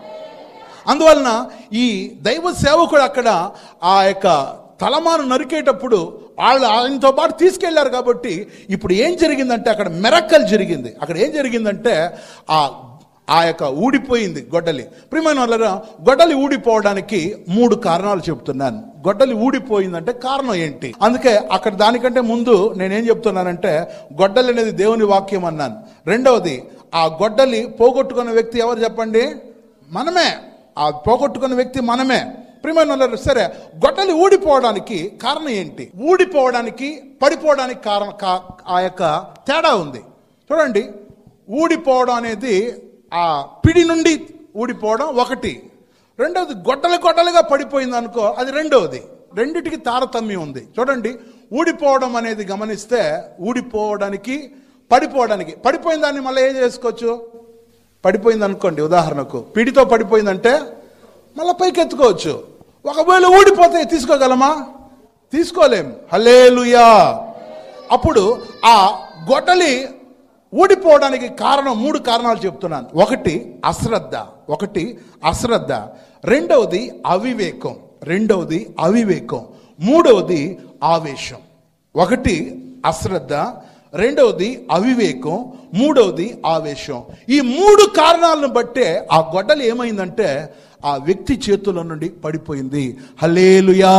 అందువలన ఈ దైవ సేవకుడు అక్కడ ఆ యొక్క తలమాను నరికేటప్పుడు వాళ్ళు ఆయనతో పాటు తీసుకెళ్లారు. కాబట్టి ఇప్పుడు ఏం జరిగిందంటే అక్కడ మిరకల్ జరిగింది. అక్కడ ఏం జరిగిందంటే ఆ ఆ యొక్క ఊడిపోయింది గొడ్డలి. ప్రియమైన వాళ్ళరా, గొడ్డలి ఊడిపోవడానికి మూడు కారణాలు చెప్తున్నాను. గొడ్డలి ఊడిపోయిందంటే కారణం ఏంటి? అందుకే అక్కడ దానికంటే ముందు నేనేం చెప్తున్నానంటే, గొడ్డలి అనేది దేవుని వాక్యం అన్నాను. రెండవది, ఆ గొడ్డలి పోగొట్టుకున్న వ్యక్తి ఎవరు చెప్పండి? మనమే. ఆ పోగొట్టుకున్న వ్యక్తి మనమే. ప్రియమైన వాళ్ళరా, సరే, గొడ్డలి ఊడిపోవడానికి కారణం ఏంటి? ఊడిపోవడానికి పడిపోవడానికి కారణం ఆ యొక్క తేడా ఉంది. చూడండి, ఊడిపోవడం అనేది ఆ పిడి నుండి ఊడిపోవడం ఒకటి. రెండవది, గొడ్డలి గొడ్డలిగా పడిపోయింది అనుకో, అది రెండవది. రెండిటికి తారతమ్యం ఉంది. చూడండి, ఊడిపోవడం అనేది గమనిస్తే, ఊడిపోవడానికి పడిపోవడానికి, పడిపోయిన దాన్ని మళ్ళీ ఏం చేసుకోవచ్చు? పడిపోయింది అనుకోండి, ఉదాహరణకు పిడితో పడిపోయిందంటే మళ్ళీ పైకి ఎత్తుకోవచ్చు. ఒకవేళ ఊడిపోతే తీసుకోగలమా? తీసుకోలేం. హల్లెలూయా. అప్పుడు ఆ గొడ్డలి ఊడిపోవడానికి కారణం, మూడు కారణాలు చెప్తున్నాను. ఒకటి అశ్రద్ధ, ఒకటి అశ్రద్ధ రెండవది అవివేకం, రెండవది అవివేకం మూడవది ఆవేశం. ఒకటి అశ్రద్ధ, రెండవది అవివేకం, మూడవది ఆవేశం. ఈ మూడు కారణాలను బట్టే ఆ గొడ్డలి ఏమైందంటే ఆ వ్యక్తి చేతుల నుండి పడిపోయింది. హల్లెలూయా.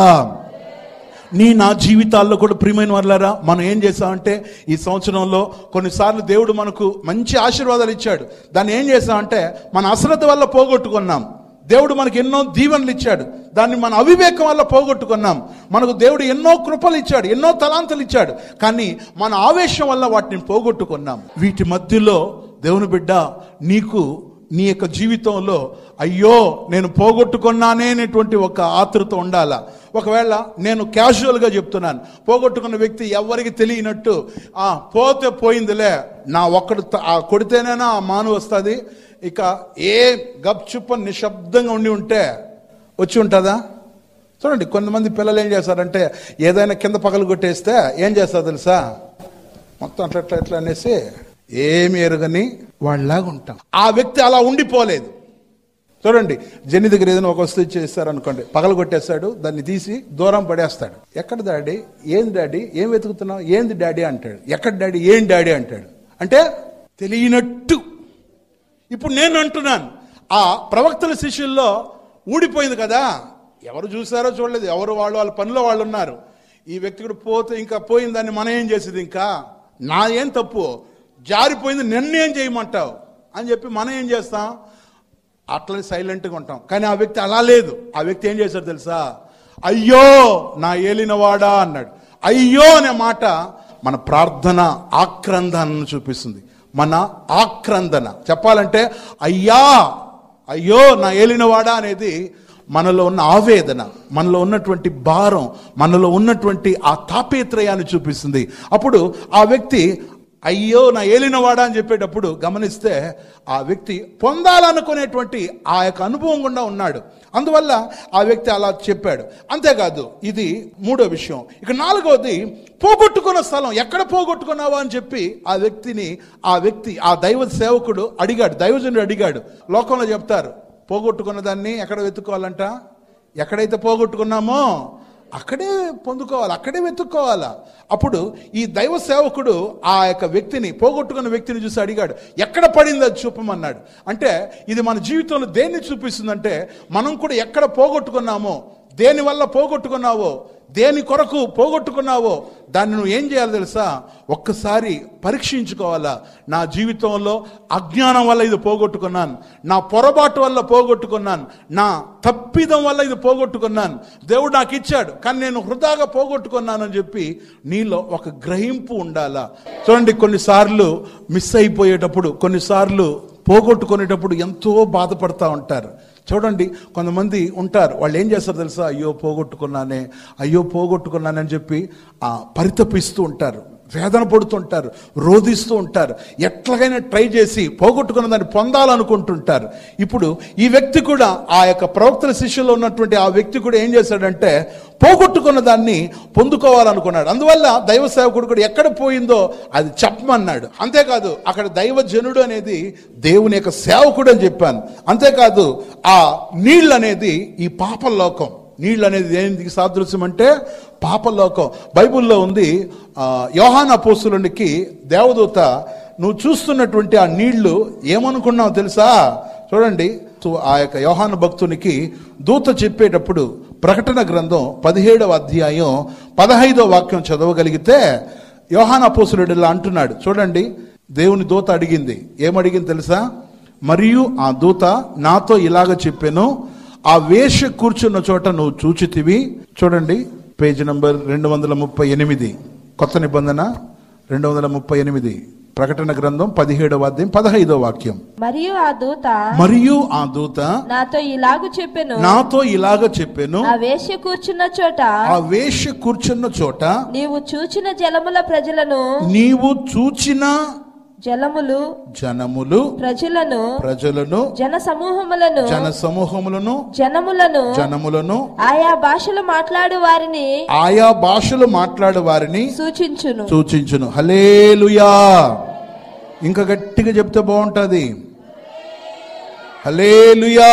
నీ నా జీవితాల్లో కూడా ప్రియమైన వాళ్ళారా, మనం ఏం చేసామంటే ఈ సంవత్సరంలో కొన్నిసార్లు దేవుడు మనకు మంచి ఆశీర్వాదాలు ఇచ్చాడు. దాన్ని ఏం చేసామంటే మన అశ్రద్ధ వల్ల పోగొట్టుకున్నాం. దేవుడు మనకు ఎన్నో దీవెనలు ఇచ్చాడు, దాన్ని మన అవివేకం వల్ల పోగొట్టుకున్నాం. మనకు దేవుడు ఎన్నో కృపలు ఇచ్చాడు, ఎన్నో తలాంతులు ఇచ్చాడు, కానీ మన ఆవేశం వల్ల వాటిని పోగొట్టుకున్నాం. వీటి మధ్యలో దేవుని బిడ్డ, నీకు నీ యొక్క జీవితంలో అయ్యో నేను పోగొట్టుకున్నానే అనేటువంటి ఒక ఆతృత ఉండాలా. ఒకవేళ నేను క్యాజువల్గా చెప్తున్నాను, పోగొట్టుకున్న వ్యక్తి ఎవరికి తెలియనట్టు ఆ పోతే పోయిందిలే, నా ఒక్కడు కొడితేనేనా ఆ మాను వస్తుంది, ఇక ఏ గప్చుప్ప నిశ్శబ్దంగా ఉండి ఉంటే వచ్చి ఉంటుందా? చూడండి, కొంతమంది పిల్లలు ఏం చేస్తారంటే ఏదైనా కింద పగలు కొట్టేస్తే ఏం చేస్తారు తెలుసా, మొత్తం అట్లా అట్లా ఎట్లా అనేసి ఏమి ఎరుగని వాళ్ళలాగా ఉంటాం. ఆ వ్యక్తి అలా ఉండిపోలేదు. చూడండి, జని దగ్గర ఏదైనా ఒక వస్తువు చేస్తారు అనుకోండి, పగలు కొట్టేస్తాడు, దాన్ని తీసి దూరం పడేస్తాడు. ఎక్కడ డాడీ, ఏంది డాడీ, ఏం వెతుకుతున్నావు, ఏంది డాడీ అంటాడు. ఎక్కడ డాడీ, ఏం డాడీ అంటాడు. అంటే తెలియనట్టు. ఇప్పుడు నేను అంటున్నాను, ఆ ప్రవక్తల శిష్యుల్లో ఊడిపోయింది కదా, ఎవరు చూసారో చూడలేదు, ఎవరు వాళ్ళు వాళ్ళ పనిలో వాళ్ళు ఉన్నారు. ఈ వ్యక్తి కూడా పోతే ఇంకా పోయిందాన్ని మనం ఏం చేసేది, ఇంకా నా ఏం తప్పు, జారిపోయింది, నిన్నేం చేయమంటావు అని చెప్పి మనం ఏం చేస్తాం, అట్లా సైలెంట్గా ఉంటాం. కానీ ఆ వ్యక్తి అలా లేదు. ఆ వ్యక్తి ఏం చేశాడు తెలుసా, అయ్యో నా ఏలినవాడా అన్నాడు. అయ్యో అనే మాట మన ప్రార్థన ఆక్రందనను చూపిస్తుంది. మన ఆక్రందన చెప్పాలంటే అయ్యా, అయ్యో నా ఏలినవాడా అనేది మనలో ఉన్న ఆవేదన, మనలో ఉన్నటువంటి భారం, మనలో ఉన్నటువంటి ఆ తాపేత్రయాన్ని చూపిస్తుంది. అప్పుడు ఆ వ్యక్తి అయ్యో నా ఏలినవాడా అని చెప్పేటప్పుడు గమనిస్తే ఆ వ్యక్తి పొందాలనుకునేటువంటి ఆ యొక్క అనుభవం గుండా ఉన్నాడు. అందువల్ల ఆ వ్యక్తి అలా చెప్పాడు. అంతేకాదు, ఇది మూడో విషయం. ఇక నాలుగోది, పోగొట్టుకున్న స్థలం ఎక్కడ పోగొట్టుకున్నావా అని చెప్పి ఆ వ్యక్తిని ఆ వ్యక్తి ఆ దైవ సేవకుడు అడిగాడు, దైవజనుడు అడిగాడు. లోకంలో చెప్తారు, పోగొట్టుకున్న దాన్ని ఎక్కడ వెతుక్కోవాలంట, ఎక్కడైతే పోగొట్టుకున్నామో అక్కడే పొందుకోవాలి, అక్కడే వెతుక్కోవాలా. అప్పుడు ఈ దైవ సేవకుడు ఆ యొక్క వ్యక్తిని, పోగొట్టుకున్న వ్యక్తిని చూసి అడిగాడు, ఎక్కడ పడింది అది చూపమన్నాడు. అంటే ఇది మన జీవితంలో దేన్ని చూపిస్తుందంటే, మనం కూడా ఎక్కడ పోగొట్టుకున్నామో, దేని వల్ల పోగొట్టుకున్నావో, దేని కొరకు పోగొట్టుకున్నావో దాన్ని నువ్వు ఏం చేయాలి తెలుసా, ఒక్కసారి పరీక్షించుకోవాలా. నా జీవితంలో అజ్ఞానం వల్ల ఇది పోగొట్టుకున్నాను, నా పొరపాటు వల్ల పోగొట్టుకున్నాను, నా తప్పిదం వల్ల ఇది పోగొట్టుకున్నాను, దేవుడు నాకు ఇచ్చాడు కానీ నేను వృధాగా పోగొట్టుకున్నానని చెప్పి నీలో ఒక గ్రహింపు ఉండాలా. చూడండి, కొన్నిసార్లు మిస్ అయిపోయేటప్పుడు, కొన్నిసార్లు పోగొట్టుకునేటప్పుడు ఎంతో బాధపడతా ఉంటారు. చూడండి, కొంతమంది ఉంటారు, వాళ్ళు ఏం చేస్తారు తెలుసా, అయ్యో పోగొట్టుకున్నానే, అయ్యో పోగొట్టుకున్నానని చెప్పి ఆ పరితపిస్తూ ఉంటారు, వేదన పడుతుంటారు, రోధిస్తూ ఉంటారు, ఎట్లాగైనా ట్రై చేసి పోగొట్టుకున్న దాన్ని పొందాలనుకుంటుంటారు. ఇప్పుడు ఈ వ్యక్తి కూడా, ఆ యొక్క ప్రవక్తల శిష్యుల్లో ఉన్నటువంటి ఆ వ్యక్తి కూడా ఏం చేశాడంటే పోగొట్టుకున్న దాన్ని పొందుకోవాలనుకున్నాడు. అందువల్ల దైవ సేవకుడు కూడా ఎక్కడ పోయిందో అది చెప్పమన్నాడు. అంతేకాదు, అక్కడ దైవజనుడు అనేది దేవుని యొక్క సేవకుడు అని చెప్పాను. అంతేకాదు, ఆ నీళ్ళు అనేది ఈ పాపలోకం. నీళ్ళు అనేది దేనికి సాదృశ్యం అంటే పాపలోకం. బైబిల్లో ఉంది, యోహాను అపోస్తలునికి దేవదూత, నువ్వు చూస్తున్నటువంటి ఆ నీళ్లు ఏమనుకున్నావు తెలుసా? చూడండి, ఆ యొక్క యోహాను భక్తునికి దూత చెప్పేటప్పుడు ప్రకటన గ్రంథం పదిహేడవ అధ్యాయం పదహైదవ వాక్యం చదవగలిగితే యోహాను అపోస్తలుడు ఇలా అంటున్నాడు. చూడండి, దేవుని దూత అడిగింది, ఏమడిగింది తెలుసా? మరియు ఆ దూత నాతో ఇలాగ చెప్పాను, ఆ వేష కూర్చున్న చోట నువ్వు చూచితివి. చూడండి, పేజీ నంబర్ రెండు వందల ముప్పై ఎనిమిది, కొత్త నిబంధన రెండు వందల ముప్పై ఎనిమిది, ప్రకటన గ్రంథం పదిహేడవ అధ్యాయం పదహైదో వాక్యం. మరియు ఆ దూత మరియు ఆ దూత నాతో ఇలాగ చెప్పెను నాతో ఇలాగ చెప్పెను ఆ వేశ్య కూర్చున్న చోట ఆ వేశ్య కూర్చున్న చోట నీవు చూచిన జలముల ప్రజలను నీవు చూచిన జలములు జనములు ప్రజలను ప్రజలను జన సమూహములను జన సమూహములను జనములను జనములను ఆయా భాషలు మాట్లాడు వారిని ఆయా భాషలు మాట్లాడు వారిని సూచించును సూచించును హల్లెలూయా. ఇంకా గట్టిగా చెప్తే బాగుంటది, హల్లెలూయా.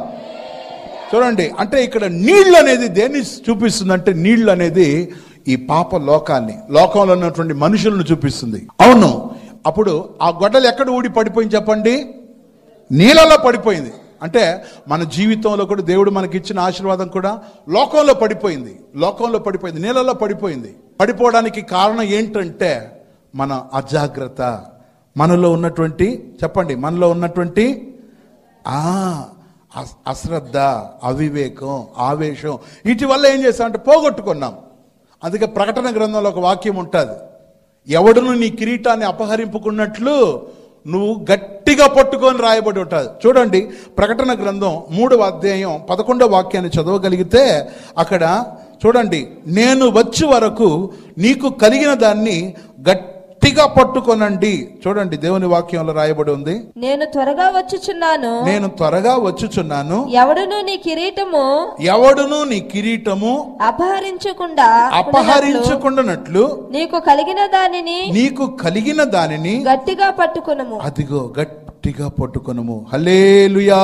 చూడండి, అంటే ఇక్కడ నీళ్ళు అనేది దేన్ని చూపిస్తుంది అంటే, నీళ్ళు అనేది ఈ పాప లోకాన్ని, లోకంలో ఉన్నటువంటి మనుషులను చూపిస్తుంది. అవును, అప్పుడు ఆ గొడ్డలు ఎక్కడ ఊడి పడిపోయింది చెప్పండి? నీళ్ళలో పడిపోయింది. అంటే మన జీవితంలో కూడా దేవుడు మనకి ఇచ్చిన ఆశీర్వాదం కూడా లోకంలో పడిపోయింది, లోకంలో పడిపోయింది, నీళ్ళలో పడిపోయింది. పడిపోవడానికి కారణం ఏంటంటే మన అజాగ్రత్త, మనలో ఉన్నటువంటి, చెప్పండి, మనలో ఉన్నటువంటి ఆ అశ్రద్ధ, అవివేకం, ఆవేశం, వీటి వల్ల ఏం చేస్తామంటే పోగొట్టుకున్నాం. అందుకే ప్రకటన గ్రంథంలో ఒక వాక్యం ఉంటుంది, ఎవడును నీ కిరీటాన్ని అపహరింపుకున్నట్లు నువ్వు గట్టిగా పట్టుకొని రాయబడి ఉంటుంది. చూడండి, ప్రకటన గ్రంథం మూడవ అధ్యాయం పదకొండవ వాక్యాన్ని చదవగలిగితే అక్కడ చూడండి, నేను వచ్చే వరకు నీకు కలిగిన దాన్ని గట్టిగా పట్టుకొనండి. చూడండి, దేవుని వాక్యంలో రాయబడి ఉంది, నేను త్వరగా వచ్చుచున్నాను నేను త్వరగా వచ్చుచున్నాను ఎవడును నీ కిరీటము ఎవడును నీ కిరీటము అపహరించకుండా అపహరించుకున్నట్లు నీకు కలిగిన దానిని నీకు కలిగిన దానిని గట్టిగా పట్టుకొనుము. అదిగో గట్టిగా పట్టుకొనుము. హల్లెలూయా,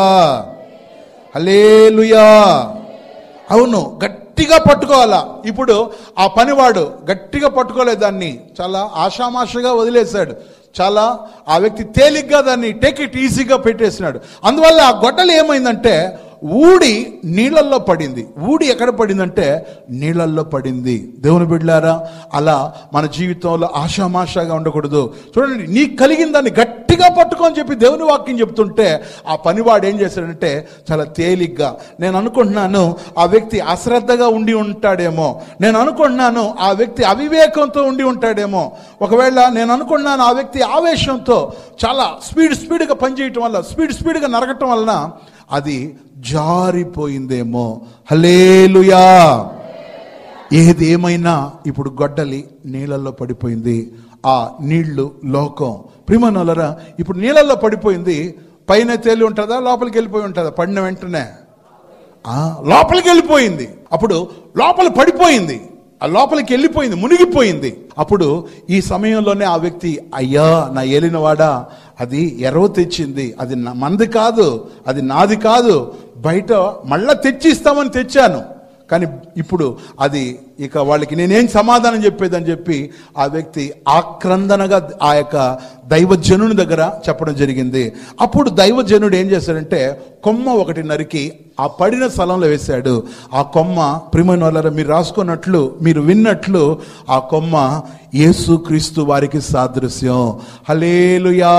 హల్లెలూయా. అవును, గట్టిగా పట్టుకోవాలా. ఇప్పుడు ఆ పనివాడు గట్టిగా పట్టుకోలేదు, దాన్ని చాలా ఆషామాషగా వదిలేశాడు. చాలా ఆ వ్యక్తి తేలిగ్గా దాన్ని టేక్ ఇట్ ఈజీగా పెట్టేసినాడు. అందువల్ల ఆ గొడ్డలు ఏమైందంటే ఊడి నీళ్ళల్లో పడింది. ఊడి ఎక్కడ పడిందంటే నీళ్ళల్లో పడింది. దేవుని బిడ్డలారా, అలా మన జీవితంలో ఆషామాషాగా ఉండకూడదు. చూడండి, నీకు కలిగిన దాన్ని గట్టిగా పట్టుకొని చెప్పి దేవుని వాక్యం చెప్తుంటే ఆ పనివాడు ఏం చేశాడంటే చాలా తేలిగ్గా, నేను అనుకుంటున్నాను ఆ వ్యక్తి అశ్రద్ధగా ఉండి ఉంటాడేమో, నేను అనుకుంటున్నాను ఆ వ్యక్తి అవివేకంతో ఉండి ఉంటాడేమో, ఒకవేళ నేను అనుకుంటున్నాను ఆ వ్యక్తి ఆవేశంతో చాలా స్పీడ్ స్పీడ్గా పనిచేయటం వల్ల, స్పీడ్ స్పీడ్గా నరకటం వలన అది జారిపోయిందేమో. హల్లెలూయా. ఏది ఏమైనా ఇప్పుడు గొడ్డలి నీళ్ళల్లో పడిపోయింది. ఆ నీళ్లు లోకం. ప్రియమైనోళ్ళరా, ఇప్పుడు నీళ్ళల్లో పడిపోయింది. పైన తేలి ఉంటుందా, లోపలికి వెళ్ళిపోయి ఉంటుందా? పడిన వెంటనే లోపలికి వెళ్ళిపోయింది. అప్పుడు లోపల పడిపోయింది, ఆ లోపలికి వెళ్ళిపోయింది, మునిగిపోయింది. అప్పుడు ఈ సమయంలోనే ఆ వ్యక్తి, అయ్యా నా ఏలినవాడా, అది ఎరవ తెచ్చింది, అది మంది కాదు, అది నాది కాదు, బయట మళ్ళా తెచ్చి ఇస్తామని తెచ్చాను, కానీ ఇప్పుడు అది ఇక వాళ్ళకి నేనేం సమాధానం చెప్పేదని చెప్పి ఆ వ్యక్తి ఆక్రందనగా ఆ యొక్క దైవజనుని దగ్గర చెప్పడం జరిగింది. అప్పుడు దైవజనుడు ఏం చేశాడంటే కొమ్మ ఒకటి నరికి ఆ పడిన స్థలంలో వేశాడు. ఆ కొమ్మ, ప్రియమైన వాళ్ళారా, మీరు రాసుకున్నట్లు, మీరు విన్నట్లు, ఆ కొమ్మ యేసుక్రీస్తు వారికి సాదృశ్యం. హల్లెలూయా.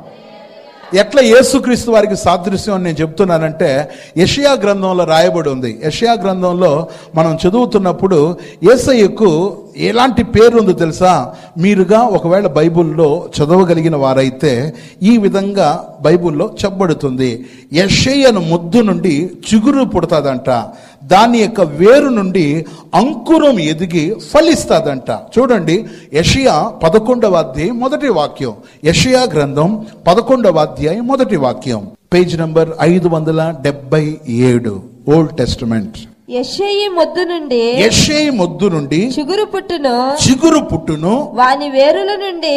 ఎట్లా యేసుక్రీస్తు వారికి సాదృశ్యం అని నేను చెప్తున్నానంటే యెషయా గ్రంథంలో రాయబడి ఉంది. యెషయా గ్రంథంలో మనం చదువుతున్నప్పుడు యేసయ్యకు ఎలాంటి పేరు ఉందో తెలుసా? మీరుగా ఒకవేళ బైబిల్లో చదవగలిగిన వారైతే ఈ విధంగా బైబిల్లో చెప్పబడుతుంది, యెషయను ముద్దు నుండి చిగురు పుడతాదంట, దాని యొక్క వేరు నుండి అంకురం ఎదిగి ఫలిస్తాదంట. చూడండి, యెషయా పదకొండవ అధ్యాయం మొదటి వాక్యం. యెషయా గ్రంథం పదకొండవ అధ్యాయం మొదటి వాక్యం, పేజ్ నంబర్ ఐదు వందల డెబ్బై ఏడు, ఓల్డ్ టెస్టమెంట్. యెషయి మొద్దు నుండి యెషయి మొద్దు నుండి చిగురు పుట్టును చిగురు పుట్టును వాని వేరుల నుండి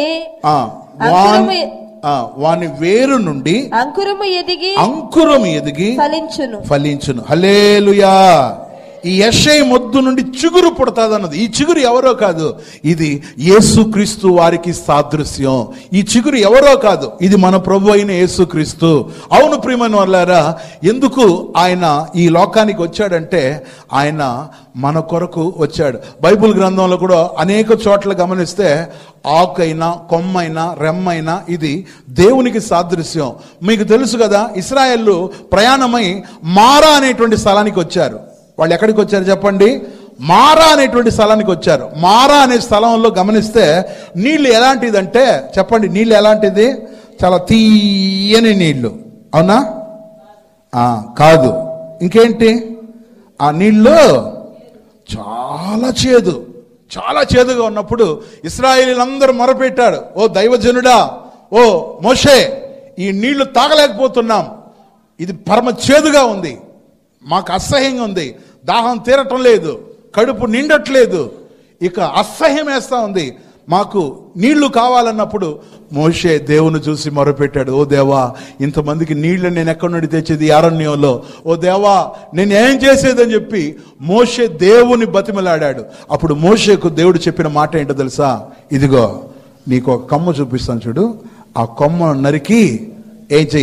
వాని వేరు నుండి అంకురము ఎదిగి అంకురము ఎదిగి ఫలించును ఫలించును. హల్లెలూయా. ఈ యెషయి మొద్దు నుండి చిగురు పుడతాది అన్నది, ఈ చిగురు ఎవరో కాదు, ఇది యేసుక్రీస్తు వారికి సాదృశ్యం. ఈ చిగురు ఎవరో కాదు, ఇది మన ప్రభు అయిన యేసుక్రీస్తు. అవును ప్రియమైన వాళ్ళారా, ఎందుకు ఆయన ఈ లోకానికి వచ్చాడంటే ఆయన మన కొరకు వచ్చాడు. బైబిల్ గ్రంథంలో కూడా అనేక చోట్ల గమనిస్తే ఆకైనా కొమ్మైనా రెమ్మైనా ఇది దేవునికి సాదృశ్యం. మీకు తెలుసు కదా, ఇశ్రాయేలు ప్రయాణమై మారా అనేటువంటి స్థలానికి వచ్చారు. వాళ్ళు ఎక్కడికి వచ్చారు చెప్పండి? మారా అనేటువంటి స్థలానికి వచ్చారు. మారా అనే స్థలంలో గమనిస్తే నీళ్లు ఎలాంటిదంటే, చెప్పండి, నీళ్ళు ఎలాంటిది? చాలా తీయని నీళ్లు. అవునా? కాదు, ఇంకేంటి? ఆ నీళ్ళు చాలా చేదు, చాలా చేదుగా ఉన్నప్పుడు ఇశ్రాయేలీలందరూ మొరపెట్టాడు, ఓ దైవజనుడా, ఓ మోషే, ఈ నీళ్లు తాగలేకపోతున్నాం, ఇది పరమ చేదుగా ఉంది, మాకు అసహ్యంగా ఉంది, దాహం తీరటం లేదు, కడుపు నిండట్లేదు, ఇక అసహ్యం వేస్తా ఉంది, మాకు నీళ్లు కావాలన్నప్పుడు మోషే దేవుని చూసి మొరపెట్టాడు, ఓ దేవా, ఇంతమందికి నీళ్లు నేను ఎక్కడి నుండి తెచ్చేది అరణ్యంలో, ఓ దేవా నేను ఏం చేసేదని చెప్పి మోషే దేవుని బతిమలాడాడు. అప్పుడు మోషేకు దేవుడు చెప్పిన మాట ఏంటో తెలుసా? ఇదిగో నీకు ఒక కొమ్మ చూపిస్తాను చూడు, ఆ కొమ్మ నరికి ఏం చెయ్యి,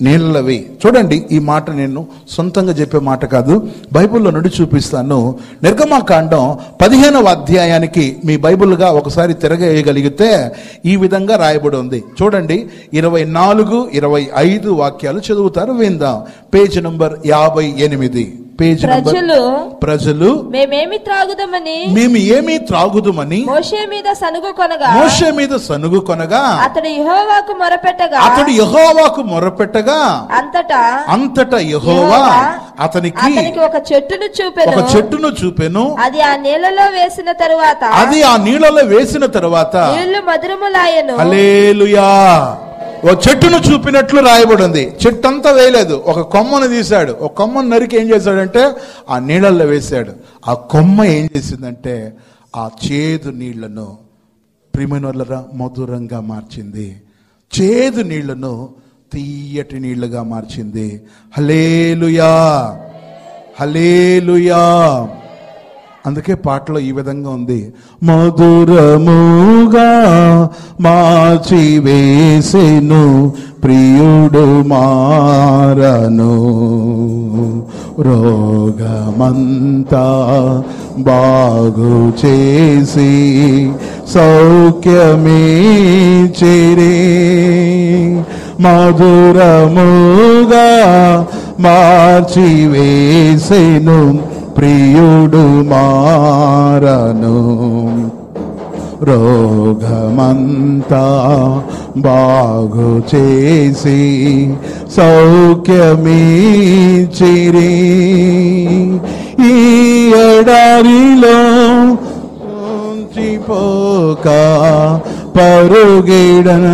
నీళ్ళవి. చూడండి, ఈ మాట నేను సొంతంగా చెప్పే మాట కాదు, బైబిల్లో నుండి చూపిస్తాను. నిర్గమాకాండం పదిహేనవ అధ్యాయానికి మీ బైబిల్గా ఒకసారి తిరగేయగలిగితే ఈ విధంగా రాయబడి ఉంది. చూడండి, ఇరవై నాలుగు ఇరవై ఐదు వాక్యాలు చదువుతారు, విందాం. పేజ్ నంబర్ యాభై ఎనిమిది. పేజ్ ప్రజలు ప్రజలు మేమేమి త్రాగుదామని మేము ఏమి త్రాగుదుమని మోషే మీద సనుగు కొనగా మోషే మీద సనుగు కొనగా అతడు యెహోవాకు మొరపెట్టగా అతడు యెహోవాకు మొరపెట్టగా అంతటా అంతటా యెహోవా అతనికి అతనికి ఒక చెట్టును చూపెను. ఒక చెట్టును చూపెను. అది ఆ నీళ్లలో వేసిన తరువాత అది ఆ నీళ్ళలో వేసిన తరువాత నీళ్లు మధురములాయెను. హల్లెలూయా. ఒక చెట్టును చూపినట్లు రాయబడి ఉంది. చెట్టు అంతా వేయలేదు, ఒక కొమ్మను తీశాడు. ఒక కొమ్మను నరికి ఏం చేశాడంటే ఆ నీళ్ళల్లో వేశాడు. ఆ కొమ్మ ఏం చేసిందంటే ఆ చేదు నీళ్లను ప్రియమైనోళ్ళరా మధురంగా మార్చింది. చేదు నీళ్లను తీయటి నీళ్లుగా మార్చింది. హల్లెలూయా, హల్లెలూయా. అందుకే పాటలో ఈ విధంగా ఉంది, మధురముగా మార్చి వేసెను ప్రియుడు మారను, రోగమంతా బాగు చేసి సౌఖ్యమీచిరి, మధురముగా మార్చి వేసెను ప్రియుడు మారను, రోగమంతా బాగు చేసి సౌఖ్యమీచిరి, ఈ ఎడారిలో ఉంచిపోక పరుగిడన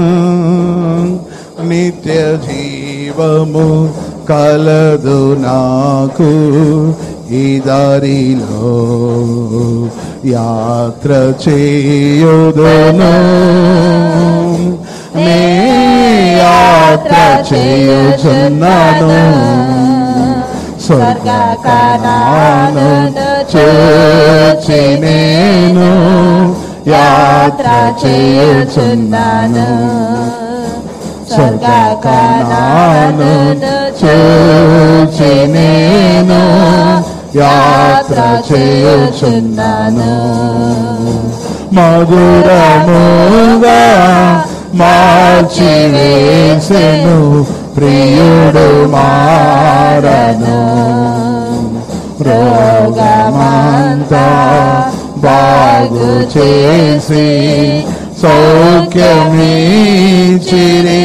నిత్య జీవము కలదు నాకు, ఈ దారిలో యాత్ర చేయుదును, నే యాత్ర చేయుచున్నాను, స్వర్గ కనాను చూచి నేను యాత్ర చేయుచున్నాను, స్వర్గ కనాను చూచి నేను యాత్ర చేయుచున్నాను, మధురముగా మార్చి వేసెను ప్రియుడు మారను, రోగమంతా బాగు చేసి సౌఖ్యమీచిరి,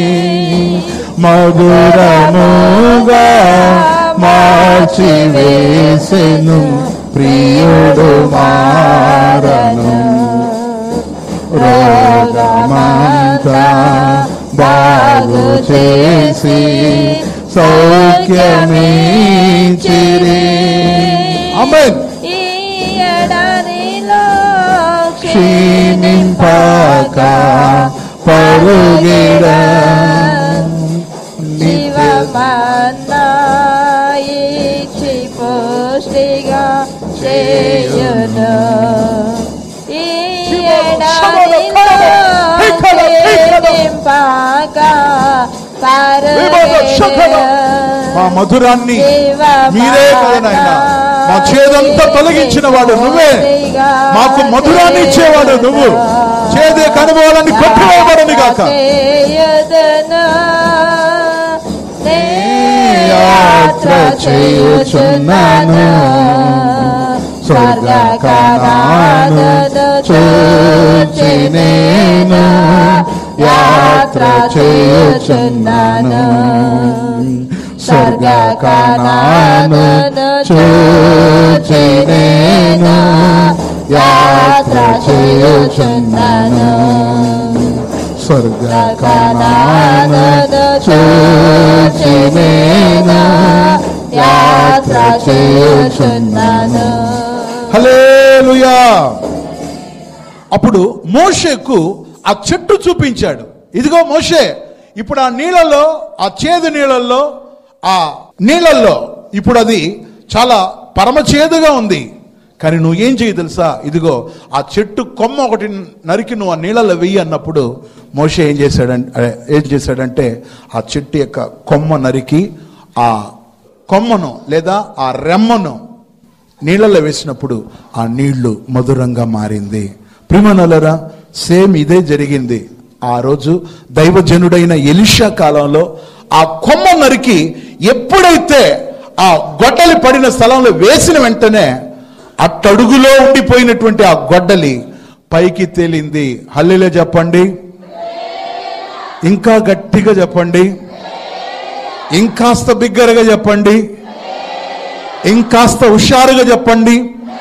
మధురముగా మార్చి వేసెను ప్రియుడు మారను, రోగమంతా బాగు చేసి సౌఖ్యమీచిరి. ఆమేన్. ఈ ఎడారిలో క్షీణింపక పరుగిడ జీవమన్నా ఇచ్చి పుష్టిగా చేయును, ఈ ఎడారిలో క్షీణింపక మా మధురాన్ని మీరే కదా నాయన, మా చేదంతా తొలగించిన వాడు నువ్వే, మాకు మధురాన్ని ఇచ్చేవాడు నువ్వు, చేదే కనుభవాలని కొట్టుకోబడని గాక, యాత్ర చేయుచున్నాను, స్వర్గ కనాను చూచి నేను యాత్ర చేయుచున్నాను, స్వర్గ కనాను చూచి నేను యాత్ర చేయుచున్నాను, స్వర్గ కనాను చూచి నేను యాత్ర చేయుచున్నాను. హల్లెలూయా. అప్పుడు మోషేకు ఆ చెట్టు చూపించాడు. ఇదిగో మోషే, ఇప్పుడు ఆ నీళ్ళల్లో, ఆ చేదు నీళ్ళల్లో, ఆ నీళ్ళల్లో ఇప్పుడు అది చాలా పరమ చేదుగా ఉంది, కానీ నువ్వు ఏం చేయి తెలుసా, ఇదిగో ఆ చెట్టు కొమ్మ ఒకటి నరికి నువ్వు ఆ నీళ్ళలో వెయ్యి అన్నప్పుడు మోషే ఏం చేశాడంటే ఏం చేశాడంటే ఆ చెట్టు యొక్క కొమ్మ నరికి ఆ కొమ్మను లేదా ఆ రెమ్మను నీళ్ళలో వేసినప్పుడు ఆ నీళ్లు మధురంగా మారింది. ప్రియమైనోళ్ళారా, సేమ్ ఇదే జరిగింది. ఆ రోజు దైవజనుడైన ఎలీషా కాలంలో ఆ కొమ్మ నరికి ఎప్పుడైతే ఆ గొడ్డలి పడిన స్థలంలో వేసిన వెంటనే అట్టడుగులో ఉండిపోయినటువంటి ఆ గొడ్డలి పైకి తేలింది. హల్లెలూయా చెప్పండి, ఇంకా గట్టిగా చెప్పండి, ఇంకాస్త బిగ్గరగా చెప్పండి, ఇంకాస్త హుషారుగా చెప్పండి.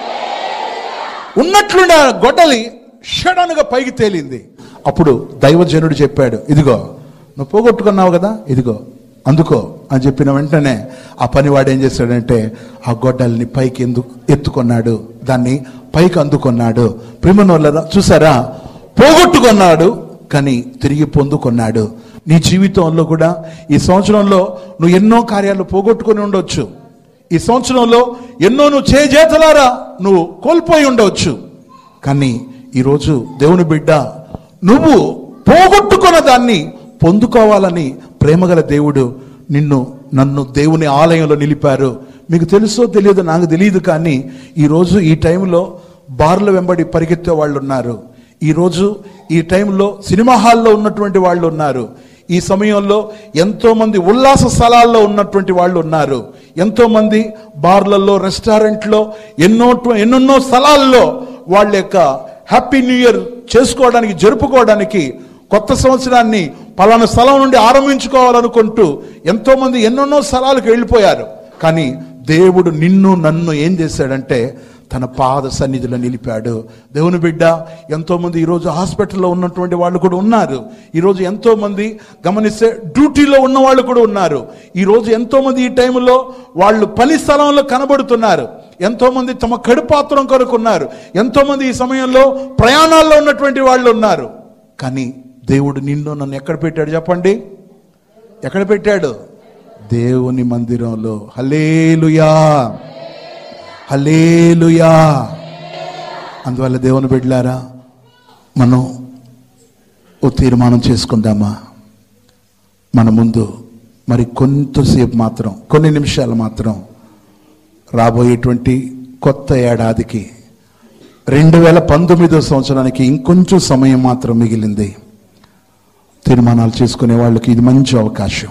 ఉన్నట్లుండి ఆ గొడ్డలి షడన్గా పైకి తేలింది. అప్పుడు దైవజనుడు చెప్పాడు, ఇదిగో నువ్వు పోగొట్టుకున్నావు కదా, ఇదిగో అందుకో అని చెప్పిన వెంటనే ఆ పనివాడు ఏం చేశాడంటే ఆ గొడ్డల్ని పైకి ఎందుకు ఎత్తుకున్నాడు, దాన్ని పైకి అందుకున్నాడు. ప్రియమైనోళ్ళారా, చూసారా, పోగొట్టుకున్నాడు కానీ తిరిగి పొందుకున్నాడు. నీ జీవితంలో కూడా ఈ సంవత్సరంలో నువ్వు ఎన్నో కార్యాలు పోగొట్టుకుని ఉండవచ్చు. ఈ సంవత్సరంలో ఎన్నో నువ్వు చేజేతలారా నువ్వు కోల్పోయి ఉండవచ్చు. కానీ ఈరోజు దేవుని బిడ్డ, నువ్వు పోగొట్టుకున్న దాన్ని పొందుకోవాలని ప్రేమగల దేవుడు నిన్ను నన్ను దేవుని ఆలయంలో నిలిపారు. మీకు తెలుసో తెలియదో నాకు తెలియదు, కానీ ఈరోజు ఈ టైంలో బార్ల వెంబడి పరిగెత్తే వాళ్ళు ఉన్నారు. ఈరోజు ఈ టైంలో సినిమా హాల్లో ఉన్నటువంటి వాళ్ళు ఉన్నారు. ఈ సమయంలో ఎంతో మంది ఉల్లాస స్థలాల్లో ఉన్నటువంటి వాళ్ళు ఉన్నారు. ఎంతో మంది బార్లలో, రెస్టారెంట్లో, ఎన్నో ఎన్నెన్నో స్థలాల్లో వాళ్ళ యొక్క హ్యాపీ న్యూ ఇయర్ చేసుకోవడానికి, జరుపుకోవడానికి, కొత్త సంవత్సరాన్ని పలానా స్థలం నుండి ఆరంభించుకోవాలనుకుంటూ ఎంతో మంది ఎన్నెన్నో స్థలాలకు వెళ్ళిపోయారు. కానీ దేవుడు నిన్ను నన్ను ఏం చేశాడంటే తన పాద సన్నిధిలో నిలిపాడు. దేవుని బిడ్డ, ఎంతో మంది ఈరోజు హాస్పిటల్లో ఉన్నటువంటి వాళ్ళు కూడా ఉన్నారు. ఈరోజు ఎంతో మంది గమనిస్తే డ్యూటీలో ఉన్న వాళ్ళు కూడా ఉన్నారు. ఈరోజు ఎంతో మంది ఈ టైంలో వాళ్ళు పని స్థలంలో కనబడుతున్నారు. ఎంతో మంది తమ కడుపాత్రం కొరకు ఉన్నారు. ఎంతో మంది ఈ సమయంలో ప్రయాణాల్లో ఉన్నటువంటి వాళ్ళు ఉన్నారు. కానీ దేవుడు నిన్ను నన్ను ఎక్కడ పెట్టాడు చెప్పండి? ఎక్కడ పెట్టాడు? దేవుని మందిరంలో. హల్లెలూయా, హల్లెలూయా. అందువల్ల దేవుని బిడ్డలారా, మనం ఓ తీర్మానం చేసుకుందామా? మన ముందు మరి కొంతసేపు మాత్రం, కొన్ని నిమిషాలు మాత్రం రాబోయేటువంటి కొత్త ఏడాదికి రెండు వేల పంతొమ్మిదో సంవత్సరానికి ఇంకొంచెం సమయం మాత్రం మిగిలింది. తీర్మానాలు చేసుకునే వాళ్ళకి ఇది మంచి అవకాశం.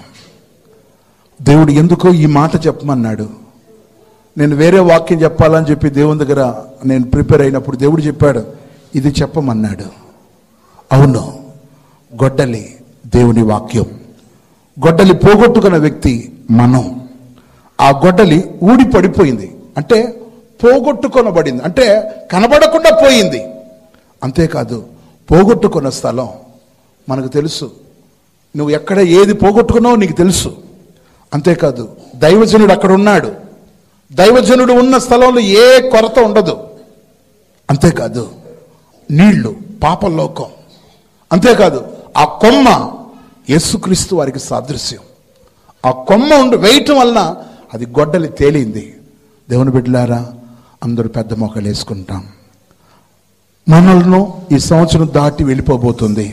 దేవుడు ఎందుకో ఈ మాట చెప్పమన్నాడు. నేను వేరే వాక్యం చెప్పాలని చెప్పి దేవుని దగ్గర నేను ప్రిపేర్ అయినప్పుడు దేవుడు చెప్పాడు, ఇది చెప్పమన్నాడు. అవును, గొడ్డలి దేవుని వాక్యం. గొడ్డలి పోగొట్టుకున్న వ్యక్తి మనం. ఆ గొడ్డలి ఊడి పడిపోయింది అంటే పోగొట్టుకొనబడింది, అంటే కనబడకుండా పోయింది. అంతేకాదు, పోగొట్టుకున్న స్థలం మనకు తెలుసు. నువ్వు ఎక్కడ ఏది పోగొట్టుకున్నావో నీకు తెలుసు. అంతేకాదు, దైవజనుడు అక్కడ ఉన్నాడు. దైవజనుడు ఉన్న స్థలంలో ఏ కొరత ఉండదు. అంతేకాదు, నీళ్లు పాపలోకం. అంతేకాదు, ఆ కొమ్మ యేసుక్రీస్తు వారికి సాదృశ్యం. ఆ కొమ్మ ఉండి వేయటం వలన అది గొడ్డలి తేలింది. దేవుని బిడ్డలారా, అందరూ పెద్ద మొక్కలు వేసుకుంటాం. మనల్ని ఈ సంవత్సరం దాటి వెళ్ళిపోబోతుంది.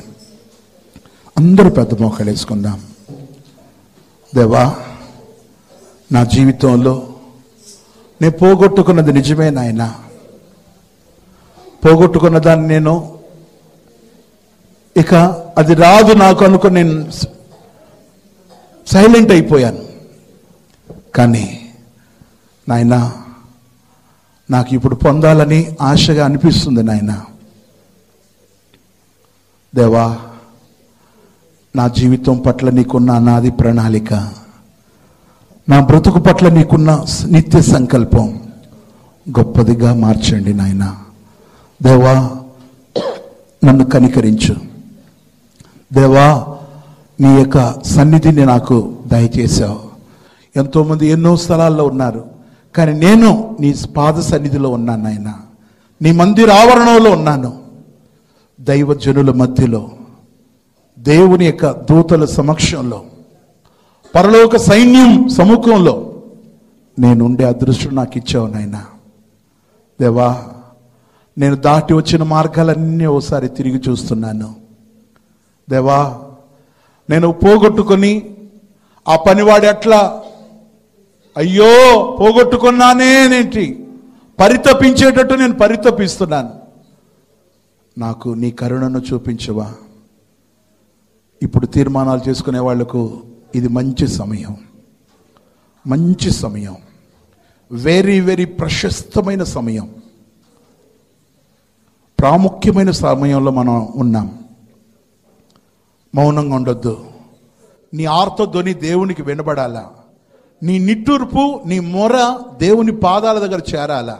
అందరూ పెద్ద మొక్కలు వేసుకుందాం. దేవా, నా జీవితంలో నేను పోగొట్టుకున్నది నిజమే నాయన. పోగొట్టుకున్న దాన్ని నేను ఇక అది రాదు నాకు అనుకుని నేను సైలెంట్ అయిపోయాను. కానీ నాయన, నాకు ఇప్పుడు పొందాలని ఆశగా అనిపిస్తుంది నాయన. దేవా, నా జీవితం పట్ల నీకున్న అనాది ప్రణాళిక, నా బ్రతుకు పట్ల నీకున్న నిత్య సంకల్పం గొప్పదిగా మార్చండి నాయన. దేవా, నన్ను కనికరించు. దేవా, నీ యొక్క సన్నిధిని నాకు దయచేశావు. ఎంతోమంది ఎన్నో స్థలాల్లో ఉన్నారు, కానీ నేను నీ పాద సన్నిధిలో ఉన్నాను నాయన. నీ మందిర ఆవరణంలో ఉన్నాను. దైవజనుల మధ్యలో, దేవుని యొక్క దూతల సమక్షంలో, పరలోక సైన్యం సముఖంలో నేను ఉండే అదృష్టం నాకు ఇచ్చావు నాయన. దేవా, నేను దాటి వచ్చిన మార్గాలన్నీ ఒకసారి తిరిగి చూస్తున్నాను. దేవా, నేను పోగొట్టుకొని ఆ పనివాడు ఎట్లా అయ్యో పోగొట్టుకున్నానేనేంటి పరితపించేటట్టు నేను పరితపిస్తున్నాను. నాకు నీ కరుణను చూపించవా? ఇప్పుడు తీర్మానాలు చేసుకునే వాళ్లకు ఇది మంచి సమయం, మంచి సమయం, వెరీ వెరీ ప్రశస్తమైన సమయం, ప్రాముఖ్యమైన సమయంలో మనం ఉన్నాం. మౌనంగా ఉండొద్దు. నీ ఆర్తధ్వని దేవునికి వినబడాలా. నీ నిట్టూర్పు, నీ మొర దేవుని పాదాల దగ్గర చేరాలా.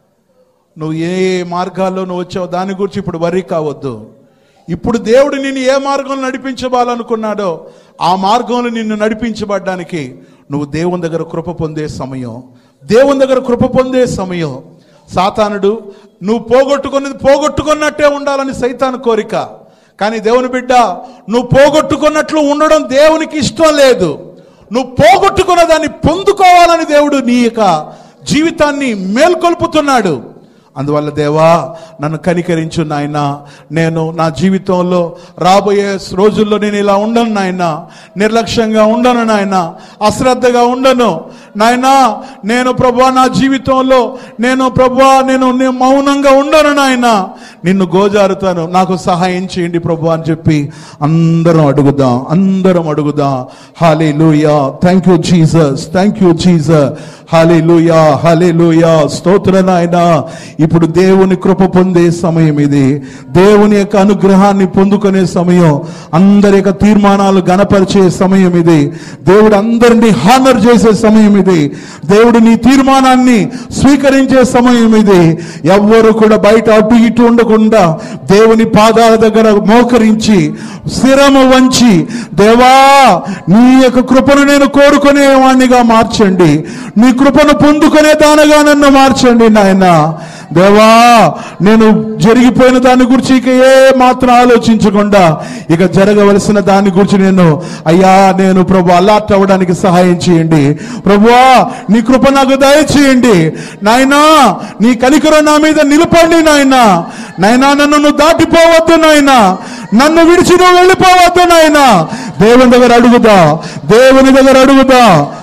నువ్వు ఏ మార్గాల్లో నువ్వు వచ్చావు దాని గురించి ఇప్పుడు వర్రీ కావద్దు. ఇప్పుడు దేవుడు నిన్ను ఏ మార్గంలో నడిపించబాలనుకున్నాడో ఆ మార్గంలో నిన్ను నడిపించబడ్డానికి నువ్వు దేవుని దగ్గర కృప పొందే సమయం, దేవుని దగ్గర కృప పొందే సమయం. సాతానుడు నువ్వు పోగొట్టుకున్నది పోగొట్టుకున్నట్టే ఉండాలని సైతాను కోరిక. కానీ దేవుని బిడ్డ, నువ్వు పోగొట్టుకున్నట్లు ఉండడం దేవునికి ఇష్టం లేదు. నువ్వు పోగొట్టుకున్న దాన్ని పొందుకోవాలని దేవుడు నీ యొక్క జీవితాన్ని మేల్కొల్పుతున్నాడు. అందువల్ల దేవా, నన్ను కనికరించు నాయన. నేను నా జీవితంలో రాబోయే రోజుల్లో నేను ఇలా ఉండను నాయన, నిర్లక్ష్యంగా ఉండను నాయన, అశ్రద్ధగా ఉండను నాయన. నేను ప్రభువా నా జీవితంలో నేను ప్రభువా నేను మౌనంగా ఉండను నాయన, నిన్ను గోజారుతాను, నాకు సహాయం చేయండి ప్రభు అని చెప్పి అందరం అడుగుదాం, అందరం అడుగుదాం. Hallelujah, thank you Jesus, thank you Jesus, hallelujah, hallelujah, స్తోత్రం నాయనా. ఇప్పుడు దేవుని కృప పొందే సమయం ఇది, దేవుని యొక్క అనుగ్రహాన్ని పొందుకునే సమయం, అందరి యొక్క తీర్మానాలు గణపరిచే సమయం ఇది, దేవుడు అందరినీ హానర్ చేసే సమయం ఇది, దేవుడు నీ తీర్మానాన్ని స్వీకరించే సమయం ఇది. ఎవ్వరు కూడా బయట అటు ఇటు ఉండకుండా దేవుని పాదాల దగ్గర మోకరించి శిరము వంచి, దేవా నీ యొక్క కృపను నేను కోరుకునే వాణ్ణిగా మార్చండి, నీ కృపను పొందుకునే దానిగా నన్ను మార్చండి నాయన. దేవా, నేను జరిగిపోయిన దాని గురించి ఇక ఏ మాత్రం ఆలోచించకుండా ఇక జరగవలసిన దాని గురించి నేను అయ్యా నేను ప్రభు అలర్ట్ అవ్వడానికి సహాయం చేయండి ప్రభువా. నీ కృప నాకు దయచేయండి నాయనా, నీ కనికరం నా మీద నిలపండి నాయనా. నాయనా, నన్ను నువ్వు దాటిపోవద్దు నాయనా, నన్ను విడిచి నువ్వు వెళ్ళిపోవద్దు నాయనా. దేవుని దగ్గర అడుగుదా, దేవుని దగ్గర అడుగుదా.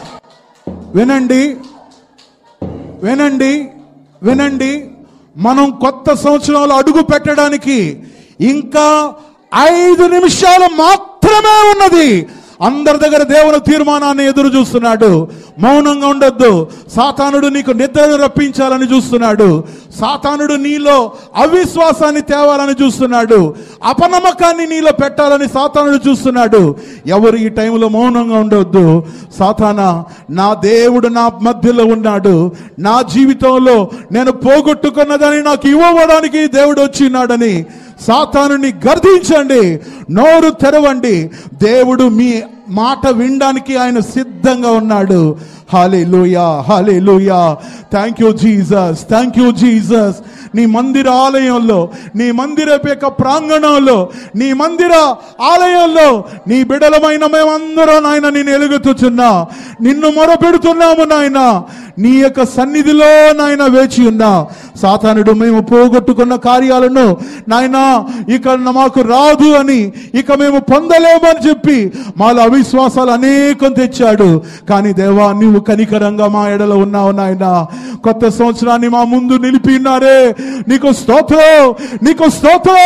వినండి, వినండి, వినండి. మనం కొత్త సంవత్సరంలో అడుగు పెట్టడానికి ఇంకా ఐదు నిమిషాలు మాత్రమే ఉన్నది. అందరి దగ్గర దేవుని తీర్మానాన్ని ఎదురు చూస్తున్నాడు. మౌనంగా ఉండొద్దు. సాతానుడు నీకు నిద్రను రప్పించాలని చూస్తున్నాడు. సాతానుడు నీలో అవిశ్వాసాన్ని తేవాలని చూస్తున్నాడు. అపనమ్మకాన్ని నీలో పెట్టాలని సాతానుడు చూస్తున్నాడు. ఎవరు ఈ టైంలో మౌనంగా ఉండొద్దు. సాతానా, నా దేవుడు నా మధ్యలో ఉన్నాడు, నా జీవితంలో నేను పోగొట్టుకున్నదని నాకు ఇవ్వడానికి దేవుడు వచ్చినాడని సాతానుని గర్దించండి, నోరు తెరవండి. దేవుడు మీ మాట వినడానికి ఆయన సిద్ధంగా ఉన్నాడు. Hallelujah, hallelujah, thank you Jesus, thank you Jesus. నీ మందిర ఆలయంలో, నీ మందిర యొక్క ప్రాంగణంలో, నీ మందిర ఆలయంలో నీ బిడలమైన మేమందరం నాయన నేను ఎలుగుతున్నా, నిన్ను మొరపెడుతున్నాము నాయన. నీ యొక్క సన్నిధిలో నాయన వేచి ఉన్నా. సాతానుడు మేము పోగొట్టుకున్న కార్యాలను నాయన ఇక మాకు రాదు అని, ఇక మేము పొందలేమని చెప్పి మాలో అవిశ్వాసాలు అనేకం తెచ్చాడు. కానీ దేవా, నీవు కనికరంగా మా ఎడలో ఉన్నావు నాయన. కొత్త సంవత్సరాన్ని మా ముందు నిలిపినారే, నీకు స్తోత్రం, నీకు స్తోత్రం.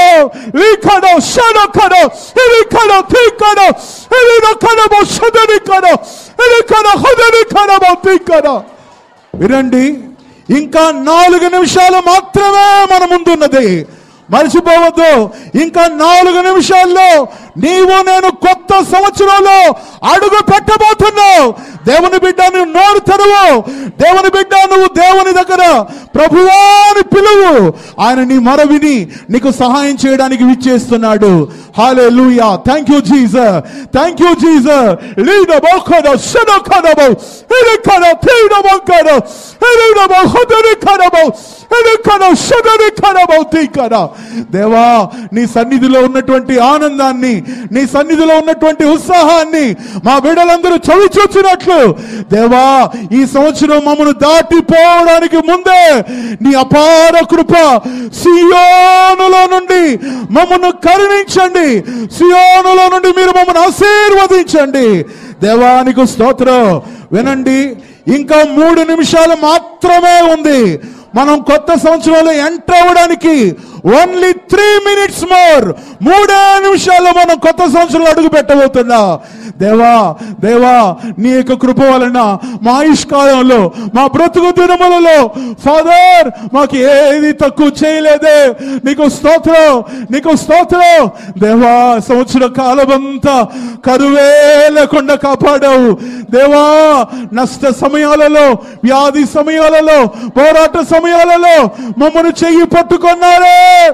వినండి, ఇంకా నాలుగు నిమిషాలు మాత్రమే మన ముందున్నది. మర్చిపోవద్దు. ఇంకా నాలుగు నిమిషాల్లో నీవు నేను కొత్త సంవత్సరంలో అడుగు పెట్టబోతున్నావు. దేవుని బిడ్డ, నువ్వు నోరు తెరవు. దేవుని బిడ్డ, నువ్వు దేవుని దగ్గర ప్రభువా అని పిలువు. ఆయన నీ మొర విని నీకు సహాయం చేయడానికి విచ్చేస్తున్నాడు. Hallelujah, thank you Jesus, thank you Jesus. లీడ బోకడ షనకడబో ఎలకడ తీడ బోకడ ఎలడ బోహదరి కడబో ఎలకడ షదరి కడబో తీకడ. దేవా, నీ సన్నిధిలో ఉన్నటువంటి ఆనందాన్ని, నీ సన్నిధిలో ఉన్నటువంటి ఉత్సాహాన్ని మా బిడ్డలందరూ చవి చూచినట్లు దేవా ఈ సంవత్సరం మమ్మను దాటిపోవడానికి ముందే నీ అపార కృప సియోనులో నుండి మమ్మను కరుణించండి, సియోనులో నుండి మీరు మమ్మల్ని ఆశీర్వదించండి. దేవానికి స్తోత్రం. వినండి, ఇంకా మూడు నిమిషాలు మాత్రమే ఉంది మనం కొత్త సంవత్సరంలో ఎంటర్ అవ్వడానికి. Only three minutes more. మూడే నిమిషాల్లో మనం కొత్త సంవత్సరంలో అడుగు పెట్టబోతున్నా. దేవా దేవా నీ యొక్క కృప వలన మా ఆయుష్కాలంలో మా బ్రతుకు దినములలో ఫాదర్ మాకు ఏది తక్కువ చేయలేదే. నీకు స్తోత్రం, నీకు స్తోత్రం. దేవా సంవత్సర కాలమంతా కరువే లేకుండా కాపాడావు దేవా. నష్ట సమయాలలో, వ్యాధి సమయాలలో, పోరాట సమయాలలో మమ్మల్ని చెయ్యి పట్టుకున్నారే.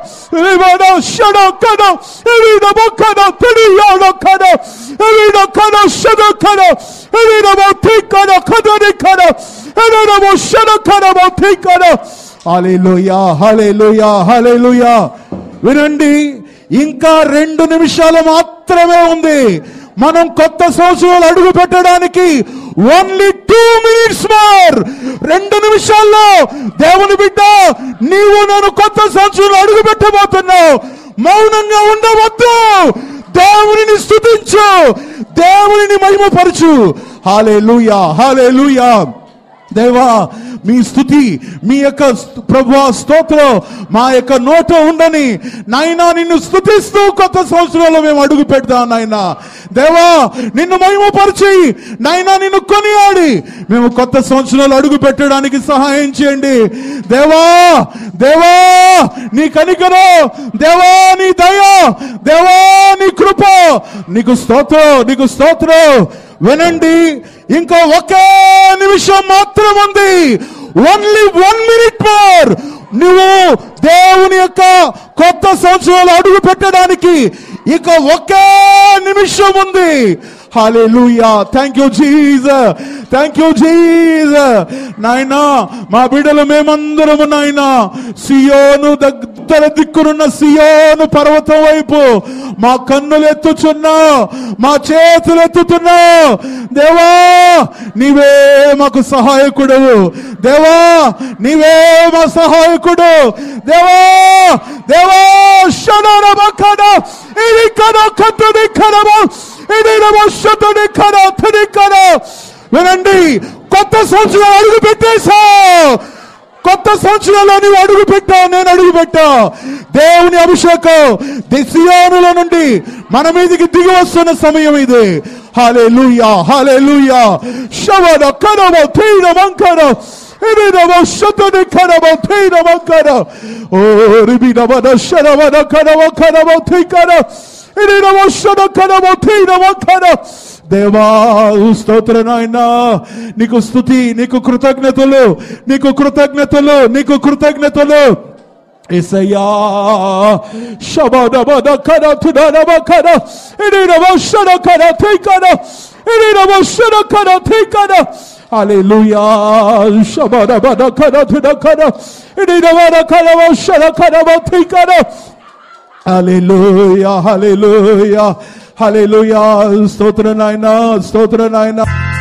హల్లెలూయా, హల్లెలూయా, హల్లెలూయా. వినండి, ఇంకా రెండు నిమిషాలు మాత్రమే ఉంది మనం కొత్త సంవత్సరాలు అడుగు పెట్టడానికి. Only two minutes more. రెండు నిమిషాల్లో దేవుని బిడ్డ నీవు నేను కొత్త సంవత్సరంలో అడుగు పెట్టబోతున్నావు. మౌనంగా ఉండవద్దు. దేవునిని స్తుతించు, దేవునిని మహిమపరచు. హల్లెలూయా, హల్లెలూయా. దేవా మీ స్తుతి, మీ యొక్క ప్రభువా స్తోత్రం మా యొక్క నోట ఉండని నాయనా. నిన్ను స్తుతిస్తూ కొత్త సంవత్సరంలో మేము అడుగు పెడతాం నాయనా. దేవా నిన్ను మహిమపరిచి నాయనా, నిన్ను కొనియాడి మేము కొత్త సంవత్సరాలు అడుగు పెట్టడానికి సహాయం చేయండి. దేవా దేవా నీ కనికరం, దేవా నీ దయ, దేవా నీ కృప, నీకు స్తోత్రం, నీకు స్తోత్రం. వినండి, ఇంకా ఒకే నిమిషం మాత్రం ఉంది. Only one minute more. నువ్వు దేవుని యొక్క కొత్త సంవత్సరాలు అడుగు పెట్టడానికి ఇక ఒకే నిమిషం ఉంది. Hallelujah. Thank you Jesus, thank you Jesus. నాయనా మా బిడ్డలు మేమందరము నాయనా సియోను దగ్గర దిక్కునున్న సియోను పర్వతం వైపు మా కన్నులు ఎత్తుచున్నా, మా చేతులు ఎత్తుతున్నా. దేవా నీవే మాకు సహాయకుడు, దేవా నీవే మా సహాయకుడు. దేవా దేవా షడర బకడ ఇది కడ కట్టుది కడవ ఇది నమస్తది కడ తది కడ. వినండి, కొత్త సంవత్సరం అడుగు పెట్టేశా. కొత్త సంవత్సరంలో నువ్వు అడుగు పెట్టావు, నేను అడుగు పెట్టా. దేవుని అభిషేకం సియోనులో నుండి మన మీదకి దిగి వస్తున్న సమయం ఇది. హల్లెలూయా, హల్లెలూయా. శవన కరవ తీర వంకర ఇది నమస్తది కరవ తీర వంకర ఓ రిబి నమన శరవన కరవ కరవ తీకర ఇది నమస్తద కరవ తీర వంకర. దేవా స్తోత్ర నాయనా, నీకు స్తుతి, నీకు కృతజ్ఞతలు, నీకు కృతజ్ఞతలు, నీకు కృతజ్ఞతలు. యేసయ్యా శబదబద కర తుదనబ కర ఇది నమస్తద కర తీకర ఇది నమస్తద కర తీకర. హల్లెలూయా. శబదబద కర తుద కర ఇది నమన కర వషద కర తీకర. హల్లెలూయా, హల్లెలూయా, హల్లెలూయా. స్తోత్ర నాయనా, స్తోత్ర నాయనా.